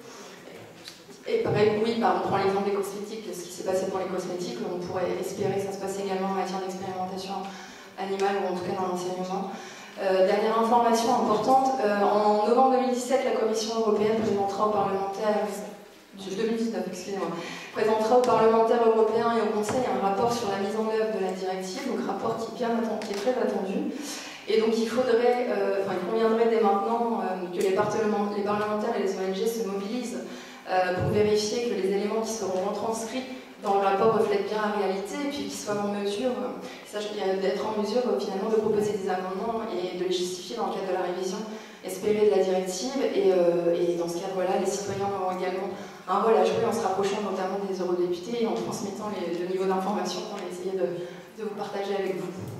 Et pareil, oui, on prend l'exemple des cosmétiques, ce qui s'est passé pour les cosmétiques, on pourrait espérer que ça se passe également en matière d'expérimentation animale, ou en tout cas dans l'enseignement. Dernière information importante, en novembre 2017, la Commission européenne présentera aux parlementaires, 2019, excusez-moi, présentera aux parlementaires européens et au Conseil un rapport sur la mise en œuvre de la directive, donc rapport qui est très attendu. Et donc il conviendrait dès maintenant que les parlementaires et les ONG se mobilisent pour vérifier que les éléments qui seront retranscrits dans le rapport reflètent bien la réalité et puis qu'ils soient en mesure, d'être en mesure finalement de proposer des amendements et de les justifier dans le cadre de la révision espérée de la directive. Et dans ce cadre-là, les citoyens auront également un rôle à jouer en se rapprochant notamment des eurodéputés et en transmettant le niveau d'information qu'on a essayé de vous partager avec vous.